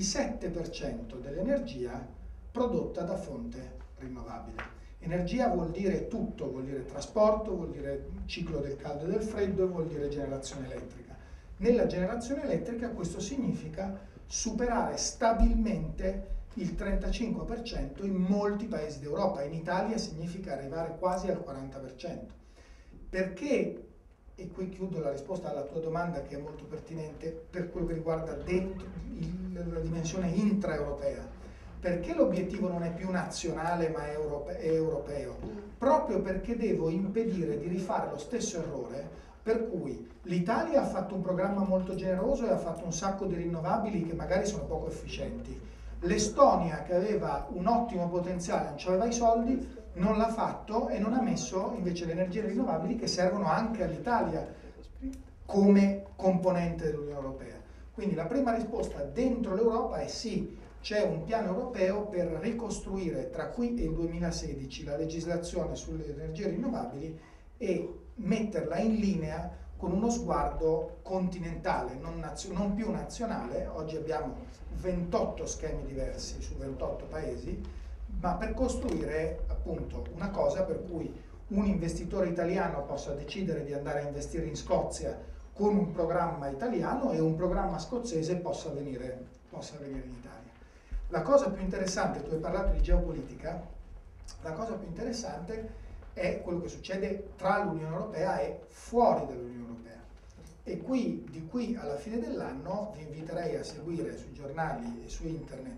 27% dell'energia prodotta da fonte rinnovabile. Energia vuol dire tutto, vuol dire trasporto, vuol dire ciclo del caldo e del freddo, vuol dire generazione elettrica. Nella generazione elettrica questo significa superare stabilmente il 35% in molti paesi d'Europa. In Italia significa arrivare quasi al 40%. Perché, e qui chiudo la risposta alla tua domanda che è molto pertinente per quello che riguarda la dimensione intraeuropea, perché l'obiettivo non è più nazionale ma è europeo? Proprio perché devo impedire di rifare lo stesso errore per cui l'Italia ha fatto un programma molto generoso e ha fatto un sacco di rinnovabili che magari sono poco efficienti. L'Estonia, che aveva un ottimo potenziale, non aveva i soldi, non l'ha fatto e non ha messo invece le energie rinnovabili che servono anche all'Italia come componente dell'Unione Europea. Quindi la prima risposta dentro l'Europa è sì, c'è un piano europeo per ricostruire tra qui e il 2016 la legislazione sulle energie rinnovabili e metterla in linea con uno sguardo continentale, non più nazionale. Oggi abbiamo 28 schemi diversi su 28 paesi, ma per costruire appunto una cosa per cui un investitore italiano possa decidere di andare a investire in Scozia con un programma italiano e un programma scozzese possa venire in Italia. La cosa più interessante, tu hai parlato di geopolitica, la cosa più interessante è quello che succede tra l'Unione Europea e fuori dall'Unione Europea. E di qui alla fine dell'anno vi inviterei a seguire sui giornali e su internet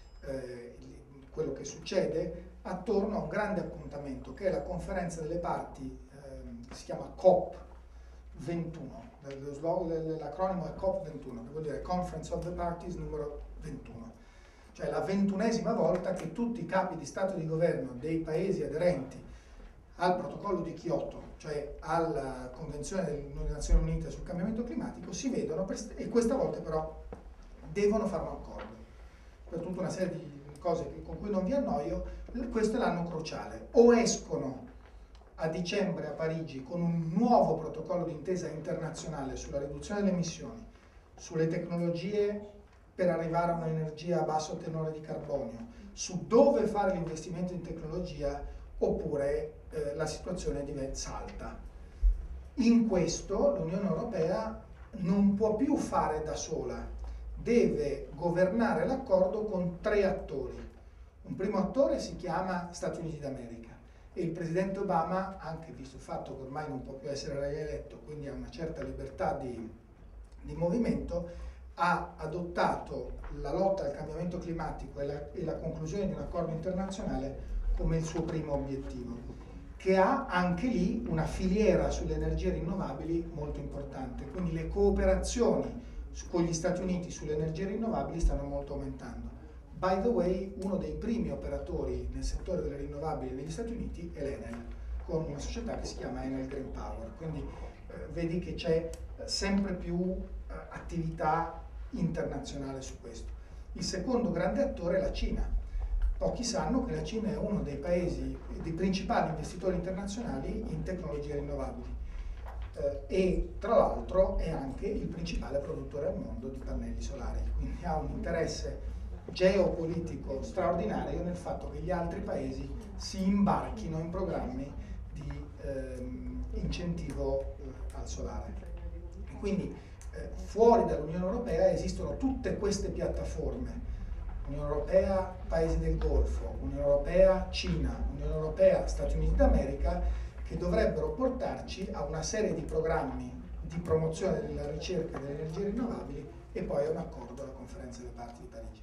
quello che succede attorno a un grande appuntamento che è la conferenza delle parti, che si chiama COP21. L'acronimo è COP21, che vuol dire Conference of the Parties numero 21. Cioè la 21esima volta che tutti i capi di Stato e di Governo dei paesi aderenti al protocollo di Kyoto, cioè alla Convenzione delle Nazioni Unite sul cambiamento climatico, si vedono e questa volta però devono fare un accordo. Per tutta una serie di cose con cui non vi annoio, questo è l'anno cruciale. O escono a dicembre a Parigi con un nuovo protocollo d'intesa internazionale sulla riduzione delle emissioni, sulle tecnologie per arrivare a un'energia a basso tenore di carbonio, su dove fare l'investimento in tecnologia, oppure la situazione salta. In questo l'Unione Europea non può più fare da sola, deve governare l'accordo con 3 attori. Un primo attore si chiama Stati Uniti d'America e il presidente Obama, anche visto il fatto che ormai non può più essere rieletto, quindi ha una certa libertà di movimento, ha adottato la lotta al cambiamento climatico e la conclusione di un accordo internazionale come il suo primo obiettivo, che ha anche lì una filiera sulle energie rinnovabili molto importante. Quindi le cooperazioni con gli Stati Uniti sulle energie rinnovabili stanno molto aumentando. By the way, uno dei primi operatori nel settore delle rinnovabili negli Stati Uniti è l'Enel, con una società che si chiama Enel Green Power. Quindi vedi che c'è sempre più attività internazionale su questo. Il secondo grande attore è la Cina. Pochi sanno che la Cina è uno dei paesi, dei principali investitori internazionali in tecnologie rinnovabili. e tra l'altro è anche il principale produttore al mondo di pannelli solari, quindi ha un interesse geopolitico straordinario nel fatto che gli altri paesi si imbarchino in programmi di incentivo al solare. Quindi fuori dall'Unione Europea esistono tutte queste piattaforme: Unione Europea, Paesi del Golfo, Unione Europea, Cina, Unione Europea, Stati Uniti d'America, che dovrebbero portarci a una serie di programmi di promozione della ricerca delle energie rinnovabili e poi a un accordo alla conferenza delle parti di Parigi.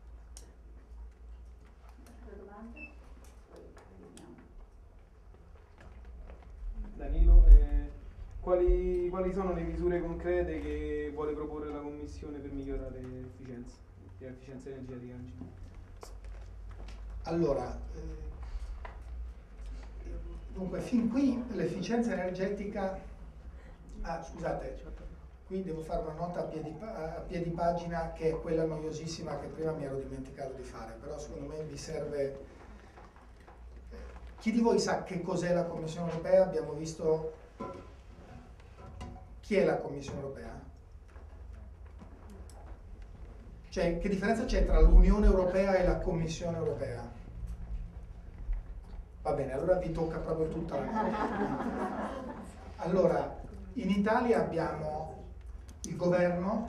Danilo, quali sono le misure concrete che vuole proporre la Commissione per migliorare l'efficienza energetica? Allora, dunque, fin qui l'efficienza energetica... scusate, qui devo fare una nota a piedi pagina, che è quella noiosissima che prima mi ero dimenticato di fare, però secondo me vi serve... Chi di voi sa che cos'è la Commissione Europea? Abbiamo visto... Chi è la Commissione Europea? Cioè, che differenza c'è tra l'Unione Europea e la Commissione Europea? Va bene, allora vi tocca proprio tutta la cosa. Allora, in Italia abbiamo il governo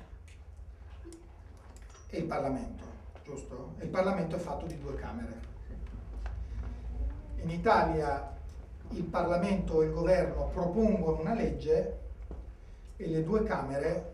e il Parlamento, giusto? E il Parlamento è fatto di 2 camere. In Italia il Parlamento e il governo propongono una legge e le 2 camere,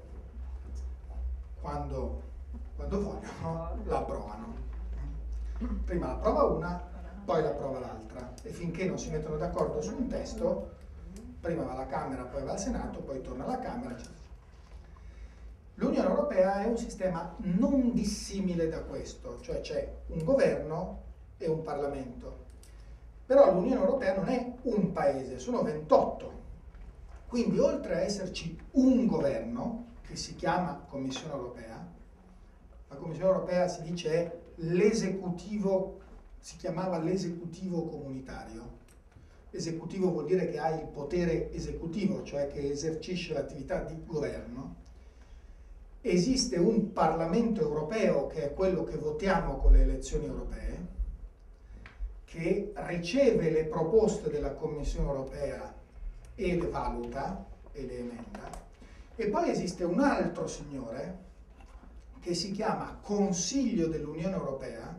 quando vogliono, la approvano. Prima la approva una, poi la approva l'altra, e finché non si mettono d'accordo su un testo, prima va alla Camera, poi va al Senato, poi torna alla Camera, eccetera. L'Unione Europea è un sistema non dissimile da questo, cioè c'è un governo e un Parlamento. Però l'Unione Europea non è un paese, sono 28. Quindi oltre a esserci un governo, che si chiama Commissione Europea, la Commissione Europea si dice è l'esecutivo, si chiamava l'esecutivo comunitario. Esecutivo vuol dire che ha il potere esecutivo, cioè che esercisce l'attività di governo. Esiste un Parlamento europeo, che è quello che votiamo con le elezioni europee, che riceve le proposte della Commissione Europea e le valuta e le emenda, e poi esiste un altro signore che si chiama Consiglio dell'Unione Europea,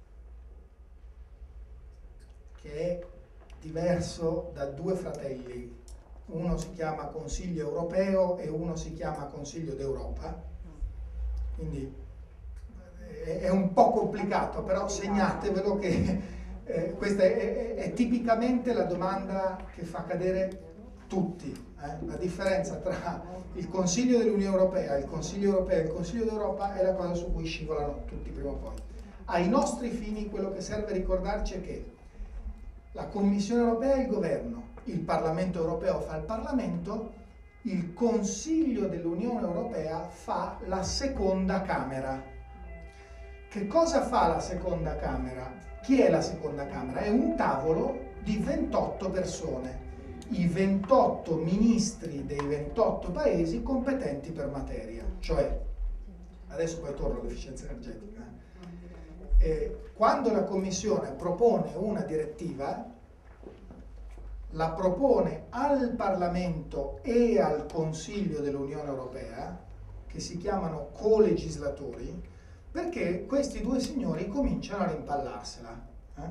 che è diverso da 2 fratelli, uno si chiama Consiglio Europeo e uno si chiama Consiglio d'Europa, quindi è un po' complicato, però segnatevelo che questa è tipicamente la domanda che fa cadere tutti. La differenza tra il Consiglio dell'Unione Europea, il Consiglio Europeo e il Consiglio d'Europa è la cosa su cui scivolano tutti prima o poi. Ai nostri fini quello che serve ricordarci è che la Commissione Europea è il governo, il Parlamento Europeo fa il Parlamento, il Consiglio dell'Unione Europea fa la seconda Camera. Che cosa fa la seconda Camera? Chi è la seconda Camera? È un tavolo di 28 persone, i 28 ministri dei 28 paesi competenti per materia. Cioè, adesso poi torno all'efficienza energetica. Quando la Commissione propone una direttiva, la propone al Parlamento e al Consiglio dell'Unione Europea, che si chiamano colegislatori, perché questi 2 signori cominciano a rimpallarsela.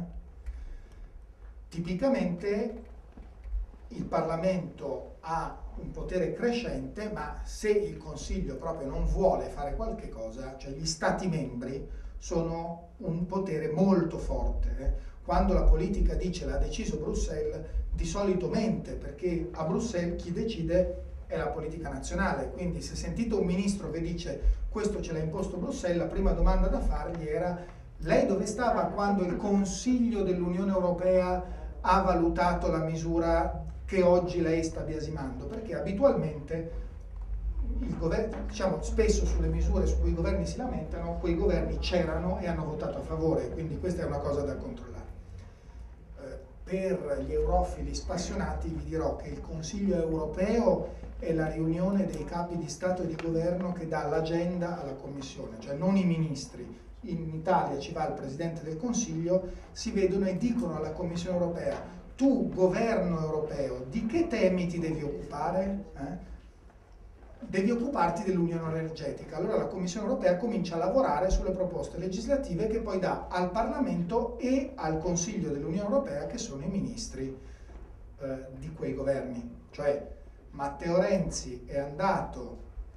Tipicamente il Parlamento ha un potere crescente, ma se il Consiglio proprio non vuole fare qualche cosa, cioè gli Stati membri sono un potere molto forte. Quando la politica dice l'ha deciso Bruxelles, di solito mente, perché a Bruxelles chi decide è la politica nazionale. Quindi se sentite un ministro che dice questo ce l'ha imposto Bruxelles, la prima domanda da fargli era: lei dove stava quando il Consiglio dell'Unione Europea ha valutato la misura che oggi lei sta biasimando? Perché abitualmente il governo, diciamo, spesso sulle misure su cui i governi si lamentano, quei governi c'erano e hanno votato a favore, quindi questa è una cosa da controllare. per gli eurofili spassionati vi dirò che il Consiglio europeo è la riunione dei capi di Stato e di Governo che dà l'agenda alla Commissione, cioè non i ministri. In Italia ci va il Presidente del Consiglio, si vedono e dicono alla Commissione europea: tu, governo europeo, di che temi ti devi occupare? Devi occuparti dell'unione energetica. Allora la Commissione europea comincia a lavorare sulle proposte legislative che poi dà al Parlamento e al Consiglio dell'Unione Europea, che sono i ministri di quei governi. Cioè Matteo Renzi è andato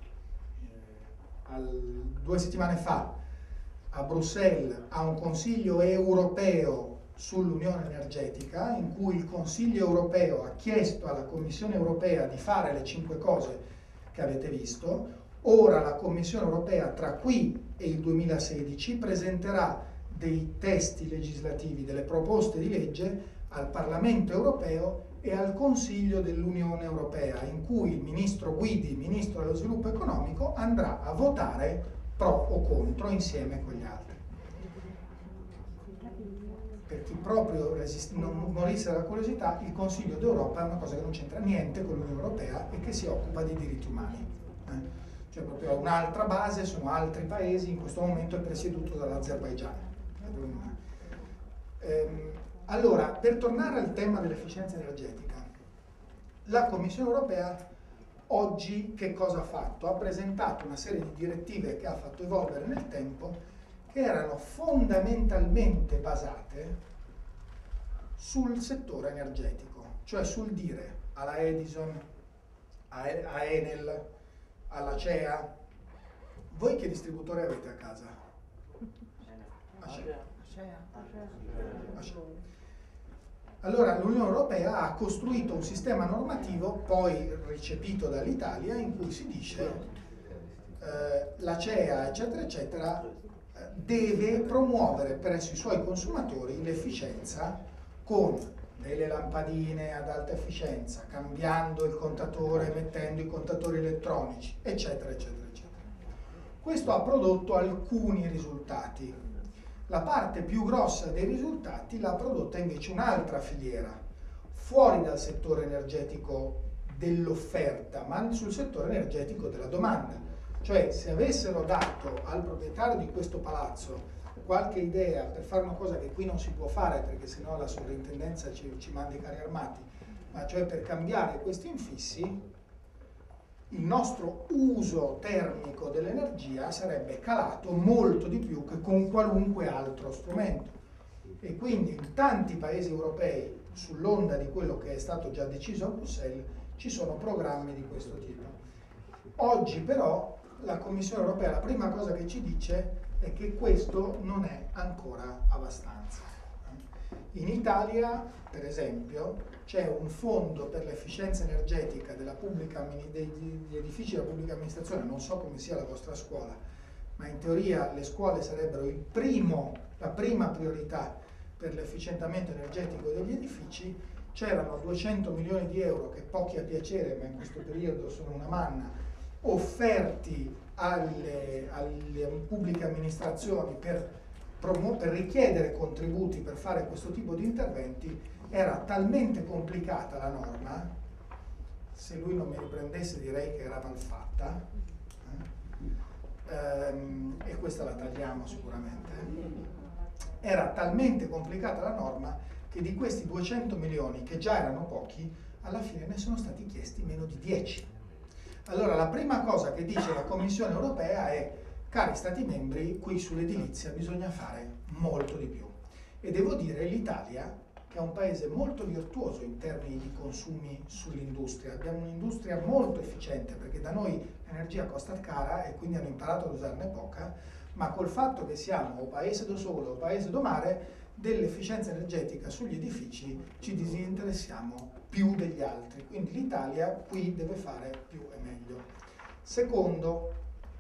2 settimane fa a Bruxelles a un Consiglio europeo sull'unione energetica, in cui il Consiglio europeo ha chiesto alla Commissione europea di fare le 5 cose che avete visto. Ora la Commissione europea, tra qui e il 2016, presenterà dei testi legislativi, delle proposte di legge al Parlamento europeo e al Consiglio dell'Unione Europea, in cui il ministro Guidi, ministro dello sviluppo economico, andrà a votare pro o contro insieme con gli altri. Per chi proprio non morisse dalla curiosità, il Consiglio d'Europa è una cosa che non c'entra niente con l'Unione Europea e che si occupa di diritti umani. Cioè proprio un'altra base, sono altri paesi, in questo momento è presieduto dall'Azerbaigian. Allora, per tornare al tema dell'efficienza energetica, la Commissione europea oggi che cosa ha fatto? Ha presentato una serie di direttive che ha fatto evolvere nel tempo, che erano fondamentalmente basate sul settore energetico, cioè sul dire alla Edison, a Enel, alla CEA: voi che distributore avete a casa? Acea. Allora l'Unione Europea ha costruito un sistema normativo, poi recepito dall'Italia, in cui si dice la CEA, eccetera, eccetera, deve promuovere presso i suoi consumatori l'efficienza con delle lampadine ad alta efficienza, cambiando il contatore, mettendo i contatori elettronici, eccetera, eccetera, eccetera. Questo ha prodotto alcuni risultati. La parte più grossa dei risultati l'ha prodotta invece un'altra filiera, fuori dal settore energetico dell'offerta, ma sul settore energetico della domanda. Cioè, se avessero dato al proprietario di questo palazzo qualche idea per fare una cosa che qui non si può fare, perché sennò la sovrintendenza ci manda i carri armati, ma cioè per cambiare questi infissi, il nostro uso termico dell'energia sarebbe calato molto di più che con qualunque altro strumento. E quindi in tanti paesi europei, sull'onda di quello che è stato già deciso a Bruxelles, ci sono programmi di questo tipo. Oggi però la Commissione europea la prima cosa che ci dice è che questo non è ancora abbastanza. In Italia, per esempio, c'è un fondo per l'efficienza energetica degli edifici della pubblica amministrazione. Non so come sia la vostra scuola, ma in teoria le scuole sarebbero la prima priorità per l'efficientamento energetico degli edifici. C'erano 200 milioni di euro, che pochi a piacere, ma in questo periodo sono una manna, offerti alle pubbliche amministrazioni per richiedere contributi per fare questo tipo di interventi. Era talmente complicata la norma, se lui non mi riprendesse direi che era mal fatta, e questa la tagliamo sicuramente. Era talmente complicata la norma che di questi 200 milioni, che già erano pochi, alla fine ne sono stati chiesti meno di 10. Allora la prima cosa che dice la Commissione europea è: cari Stati membri, qui sull'edilizia bisogna fare molto di più. E devo dire, l'Italia, che è un paese molto virtuoso in termini di consumi sull'industria, abbiamo un'industria molto efficiente, perché da noi l'energia costa cara e quindi hanno imparato ad usarne poca, ma col fatto che siamo o paese do sole o paese do mare, dell'efficienza energetica sugli edifici ci disinteressiamo più degli altri. Quindi l'Italia qui deve fare più e meglio. Secondo,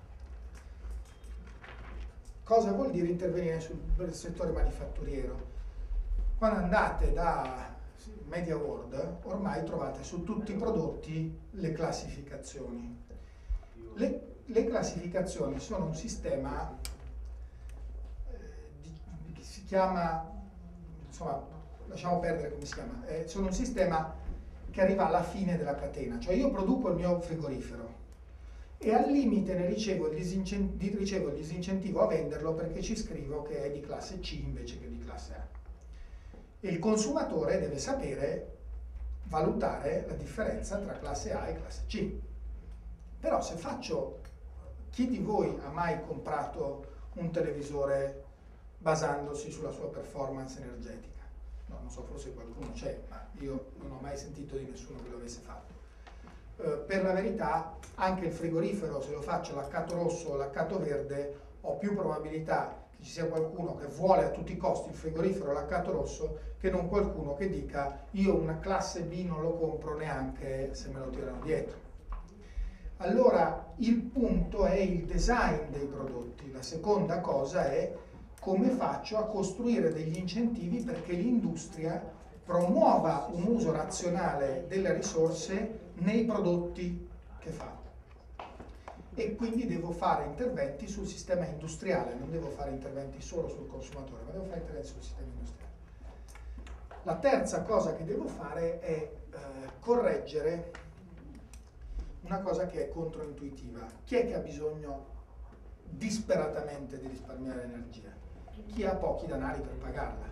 cosa vuol dire intervenire sul settore manifatturiero? Quando andate da Media World, ormai trovate su tutti i prodotti le classificazioni. Le classificazioni sono un sistema che si chiama, insomma, lasciamo perdere come si chiama, sono un sistema che arriva alla fine della catena, cioè io produco il mio frigorifero e al limite ne ricevo il disincentivo a venderlo perché ci scrivo che è di classe C invece che di classe A. E il consumatore deve sapere valutare la differenza tra classe A e classe C. Però se faccio, chi di voi ha mai comprato un televisore basandosi sulla sua performance energetica? No, non so, forse qualcuno c'è, ma io non ho mai sentito di nessuno che lo avesse fatto. Per la verità, anche il frigorifero, se lo faccio laccato rosso o laccato verde, ho più probabilità che ci sia qualcuno che vuole a tutti i costi il frigorifero laccato rosso che non qualcuno che dica io una classe B non lo compro neanche se me lo tirano dietro. Allora, il punto è il design dei prodotti. La seconda cosa è come faccio a costruire degli incentivi perché l'industria promuova un uso razionale delle risorse nei prodotti che fa. E quindi devo fare interventi sul sistema industriale, non devo fare interventi solo sul consumatore, ma devo fare interventi sul sistema industriale. La terza cosa che devo fare è correggere una cosa che è controintuitiva. Chi è che ha bisogno disperatamente di risparmiare energia? Chi ha pochi denari per pagarla.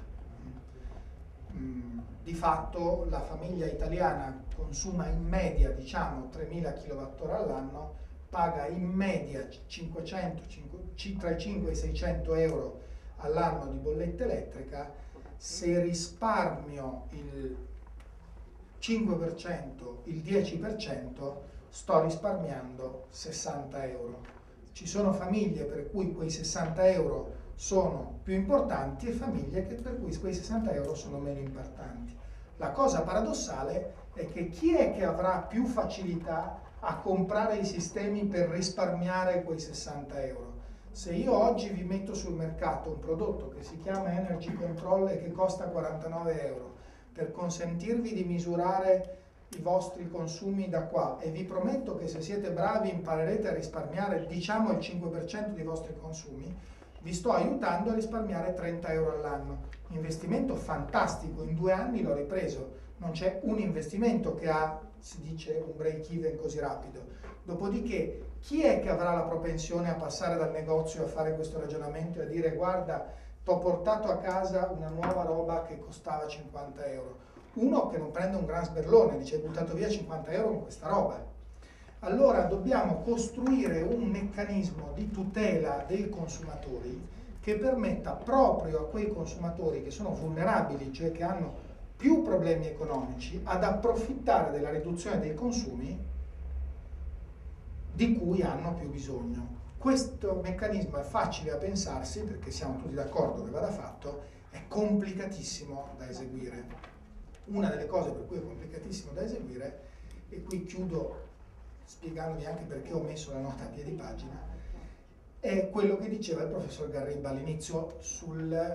Di fatto la famiglia italiana consuma in media, diciamo, 3.000 kWh all'anno, paga in media 500, tra i 5 e i 600 euro all'anno di bolletta elettrica. Se risparmio il 5%, il 10%, sto risparmiando 60 euro. Ci sono famiglie per cui quei 60 euro sono più importanti e famiglie per cui quei 60 euro sono meno importanti. La cosa paradossale è che chi è che avrà più facilità a comprare i sistemi per risparmiare quei 60 euro? Se io oggi vi metto sul mercato un prodotto che si chiama Energy Control e che costa 49 euro per consentirvi di misurare i vostri consumi da qua e vi prometto che se siete bravi imparerete a risparmiare diciamo il 5% dei vostri consumi, vi sto aiutando a risparmiare 30 euro all'anno. Investimento fantastico, in 2 anni l'ho ripreso, non c'è un investimento che ha, si dice, un break even così rapido. Dopodiché, chi è che avrà la propensione a passare dal negozio a fare questo ragionamento e a dire guarda, t'ho portato a casa una nuova roba che costava 50 euro? Uno che non prende un gran sberlone, dice hai buttato via 50 euro con questa roba. Allora dobbiamo costruire un meccanismo di tutela dei consumatori che permetta proprio a quei consumatori che sono vulnerabili, cioè che hanno più problemi economici, ad approfittare della riduzione dei consumi di cui hanno più bisogno. Questo meccanismo è facile a pensarsi, perché siamo tutti d'accordo che vada fatto, è complicatissimo da eseguire. Una delle cose per cui è complicatissimo da eseguire, e qui chiudo spiegandovi anche perché ho messo la nota a piedi pagina, è quello che diceva il professor Garribba all'inizio sul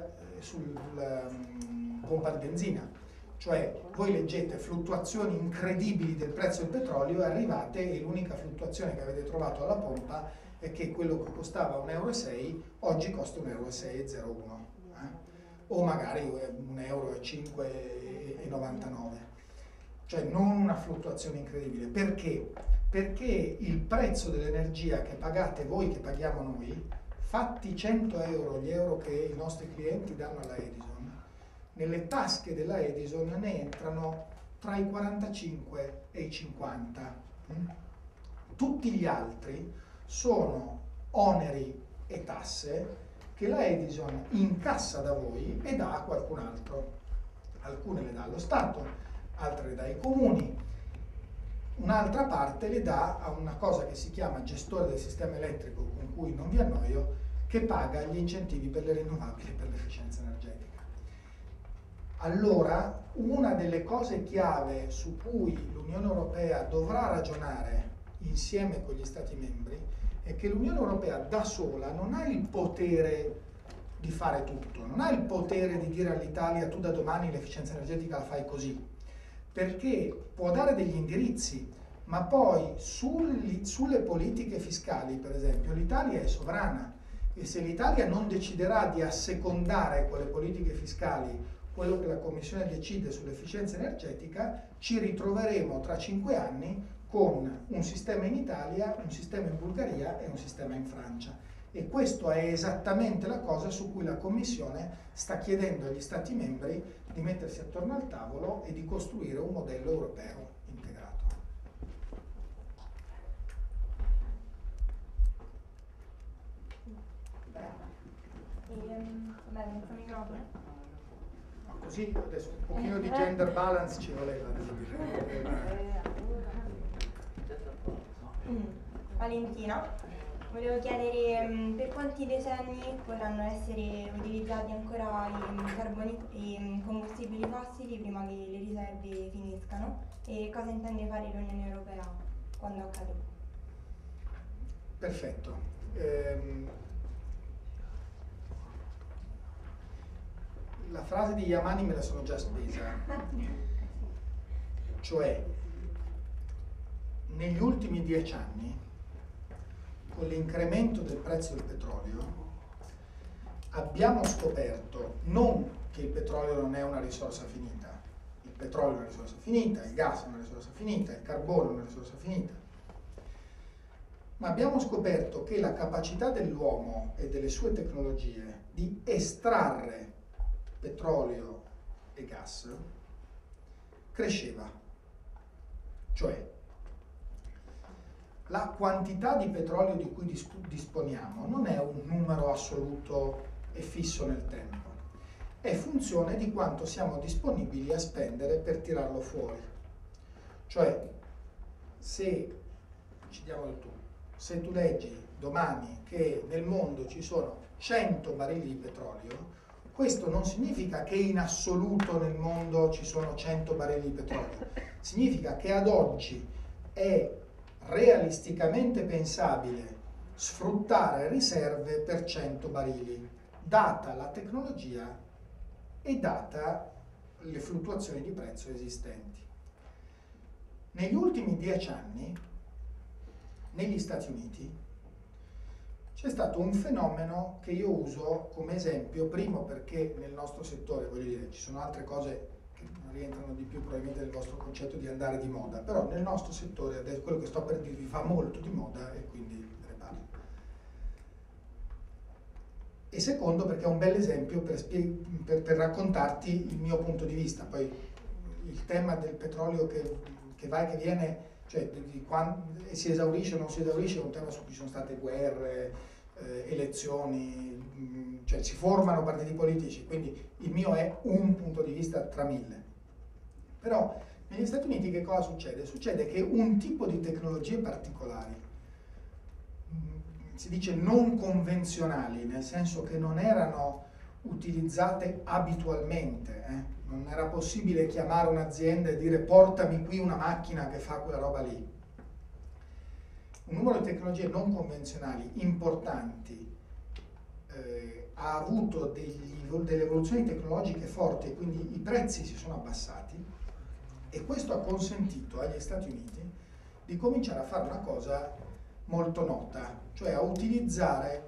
pompa di benzina. Cioè voi leggete fluttuazioni incredibili del prezzo del petrolio e arrivate e l'unica fluttuazione che avete trovato alla pompa è che quello che costava 1,06 euro oggi costa 1,601 euro, o magari 1,5,99 euro. Cioè non una fluttuazione incredibile. Perché? Perché il prezzo dell'energia che pagate voi, che paghiamo noi, fatti 100 euro, gli euro che i nostri clienti danno alla Edison, nelle tasche della Edison ne entrano tra i 45 e i 50. Tutti gli altri sono oneri e tasse che la Edison incassa da voi e dà a qualcun altro. Alcune le dà allo Stato, altre le dà ai comuni, un'altra parte le dà a una cosa che si chiama gestore del sistema elettrico, con cui non vi annoio, che paga gli incentivi per le rinnovabili e per l'efficienza energetica. Allora, una delle cose chiave su cui l'Unione Europea dovrà ragionare insieme con gli Stati membri è che l'Unione Europea da sola non ha il potere di fare tutto, non ha il potere di dire all'Italia tu da domani l'efficienza energetica la fai così, perché può dare degli indirizzi, ma poi sulle politiche fiscali, per esempio, l'Italia è sovrana e se l'Italia non deciderà di assecondare quelle politiche fiscali quello che la Commissione decide sull'efficienza energetica, ci ritroveremo tra 5 anni con un sistema in Italia, un sistema in Bulgaria e un sistema in Francia. E questo è esattamente la cosa su cui la Commissione sta chiedendo agli Stati membri di mettersi attorno al tavolo e di costruire un modello europeo integrato. Bene, senza microfono. Ma così adesso un pochino di gender balance ci voleva, devo dire. Valentina, volevo chiedere per quanti decenni potranno essere utilizzati ancora i combustibili fossili prima che le riserve finiscano e cosa intende fare l'Unione Europea quando accade? Perfetto. La frase di Yamani me la sono già spesa, cioè negli ultimi 10 anni, con l'incremento del prezzo del petrolio, abbiamo scoperto non che il petrolio non è una risorsa finita, il petrolio è una risorsa finita, il gas è una risorsa finita, il carbone è una risorsa finita, ma abbiamo scoperto che la capacità dell'uomo e delle sue tecnologie di estrarre petrolio e gas cresceva, cioè la quantità di petrolio di cui disponiamo non è un numero assoluto e fisso nel tempo, è funzione di quanto siamo disponibili a spendere per tirarlo fuori. Cioè, se ci diamo del tu, se tu leggi domani che nel mondo ci sono 100 barili di petrolio, questo non significa che in assoluto nel mondo ci sono 100 barili di petrolio, significa che ad oggi è realisticamente pensabile sfruttare riserve per 100 barili, data la tecnologia e data le fluttuazioni di prezzo esistenti. Negli ultimi 10 anni, negli Stati Uniti, c'è stato un fenomeno che io uso come esempio, primo perché nel nostro settore, voglio dire, ci sono altre cose che rientrano di più probabilmente nel vostro concetto di andare di moda, però nel nostro settore, adesso, quello che sto per dirvi fa molto di moda e quindi ve ne parlo. E secondo perché è un bel esempio per raccontarti il mio punto di vista. Poi il tema del petrolio che va e che viene, cioè di quando si esaurisce o non si esaurisce, è un tema su cui sono state guerre, elezioni, cioè si formano partiti politici, quindi il mio è un punto di vista tra mille. Però negli Stati Uniti che cosa succede? Succede che un tipo di tecnologie particolari, si dice non convenzionali, nel senso che non erano utilizzate abitualmente, non era possibile chiamare un'azienda e dire portami qui una macchina che fa quella roba lì. Un numero di tecnologie non convenzionali importanti ha avuto delle evoluzioni tecnologiche forti e quindi i prezzi si sono abbassati e questo ha consentito agli Stati Uniti di cominciare a fare una cosa molto nota, cioè a utilizzare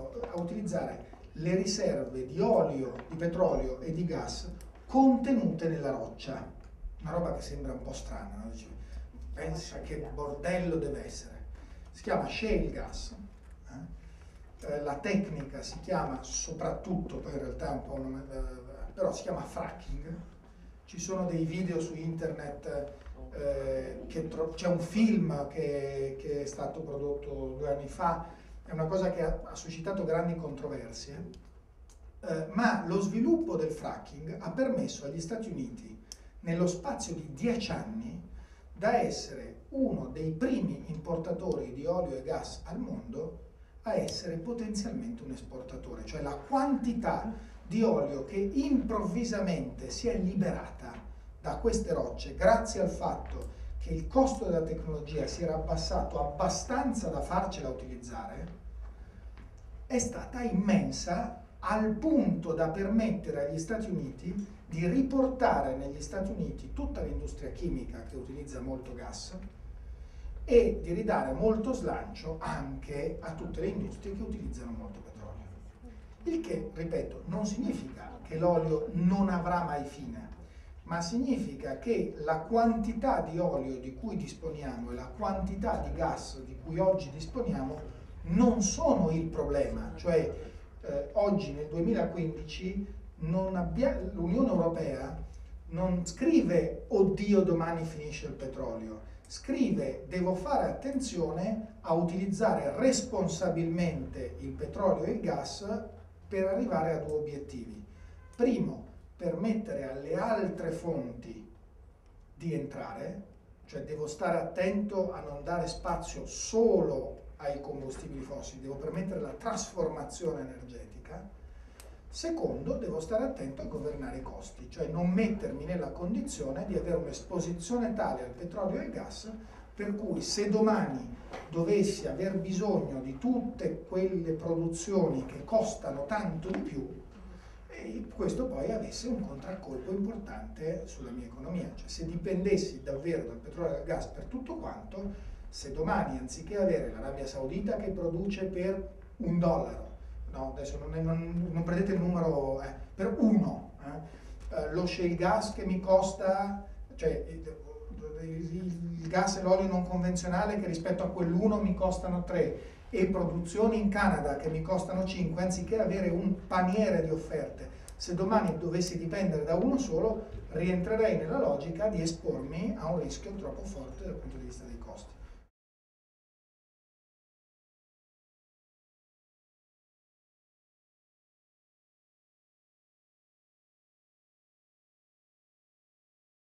le riserve di olio, di petrolio e di gas contenute nella roccia. Una roba che sembra un po' strana, no? Dice, pensa che bordello deve essere. Si chiama shale gas, la tecnica si chiama soprattutto, poi in realtà è un po' però si chiama fracking. Ci sono dei video su internet, c'è un film che è stato prodotto 2 anni fa, è una cosa che ha suscitato grandi controversie, ma lo sviluppo del fracking ha permesso agli Stati Uniti, nello spazio di 10 anni, da essere uno dei primi importatori di olio e gas al mondo a essere potenzialmente un esportatore, cioè la quantità di olio che improvvisamente si è liberata da queste rocce grazie al fatto che il costo della tecnologia si era abbassato abbastanza da farcela utilizzare è stata immensa, al punto da permettere agli Stati Uniti di riportare negli Stati Uniti tutta l'industria chimica che utilizza molto gas e di ridare molto slancio anche a tutte le industrie che utilizzano molto petrolio. Il che, ripeto, non significa che l'olio non avrà mai fine, ma significa che la quantità di olio di cui disponiamo e la quantità di gas di cui oggi disponiamo non sono il problema. Cioè, oggi nel 2015 l'Unione Europea non scrive oddio domani finisce il petrolio, scrive devo fare attenzione a utilizzare responsabilmente il petrolio e il gas per arrivare a due obiettivi. Primo, permettere alle altre fonti di entrare, cioè devo stare attento a non dare spazio solo ai combustibili fossili, devo permettere la trasformazione energetica. Secondo, devo stare attento a governare i costi, cioè non mettermi nella condizione di avere un'esposizione tale al petrolio e al gas per cui se domani dovessi aver bisogno di tutte quelle produzioni che costano tanto di più, questo poi avesse un contraccolpo importante sulla mia economia. Cioè se dipendessi davvero dal petrolio e dal gas per tutto quanto, se domani anziché avere l'Arabia Saudita che produce per $1, no, adesso non prendete il numero, per uno, lo shale gas che mi costa, cioè il gas e l'olio non convenzionale che rispetto a quell'uno mi costano 3 e produzioni in Canada che mi costano 5, anziché avere un paniere di offerte, se domani dovessi dipendere da uno solo, rientrerei nella logica di espormi a un rischio troppo forte dal punto di vista dei costi.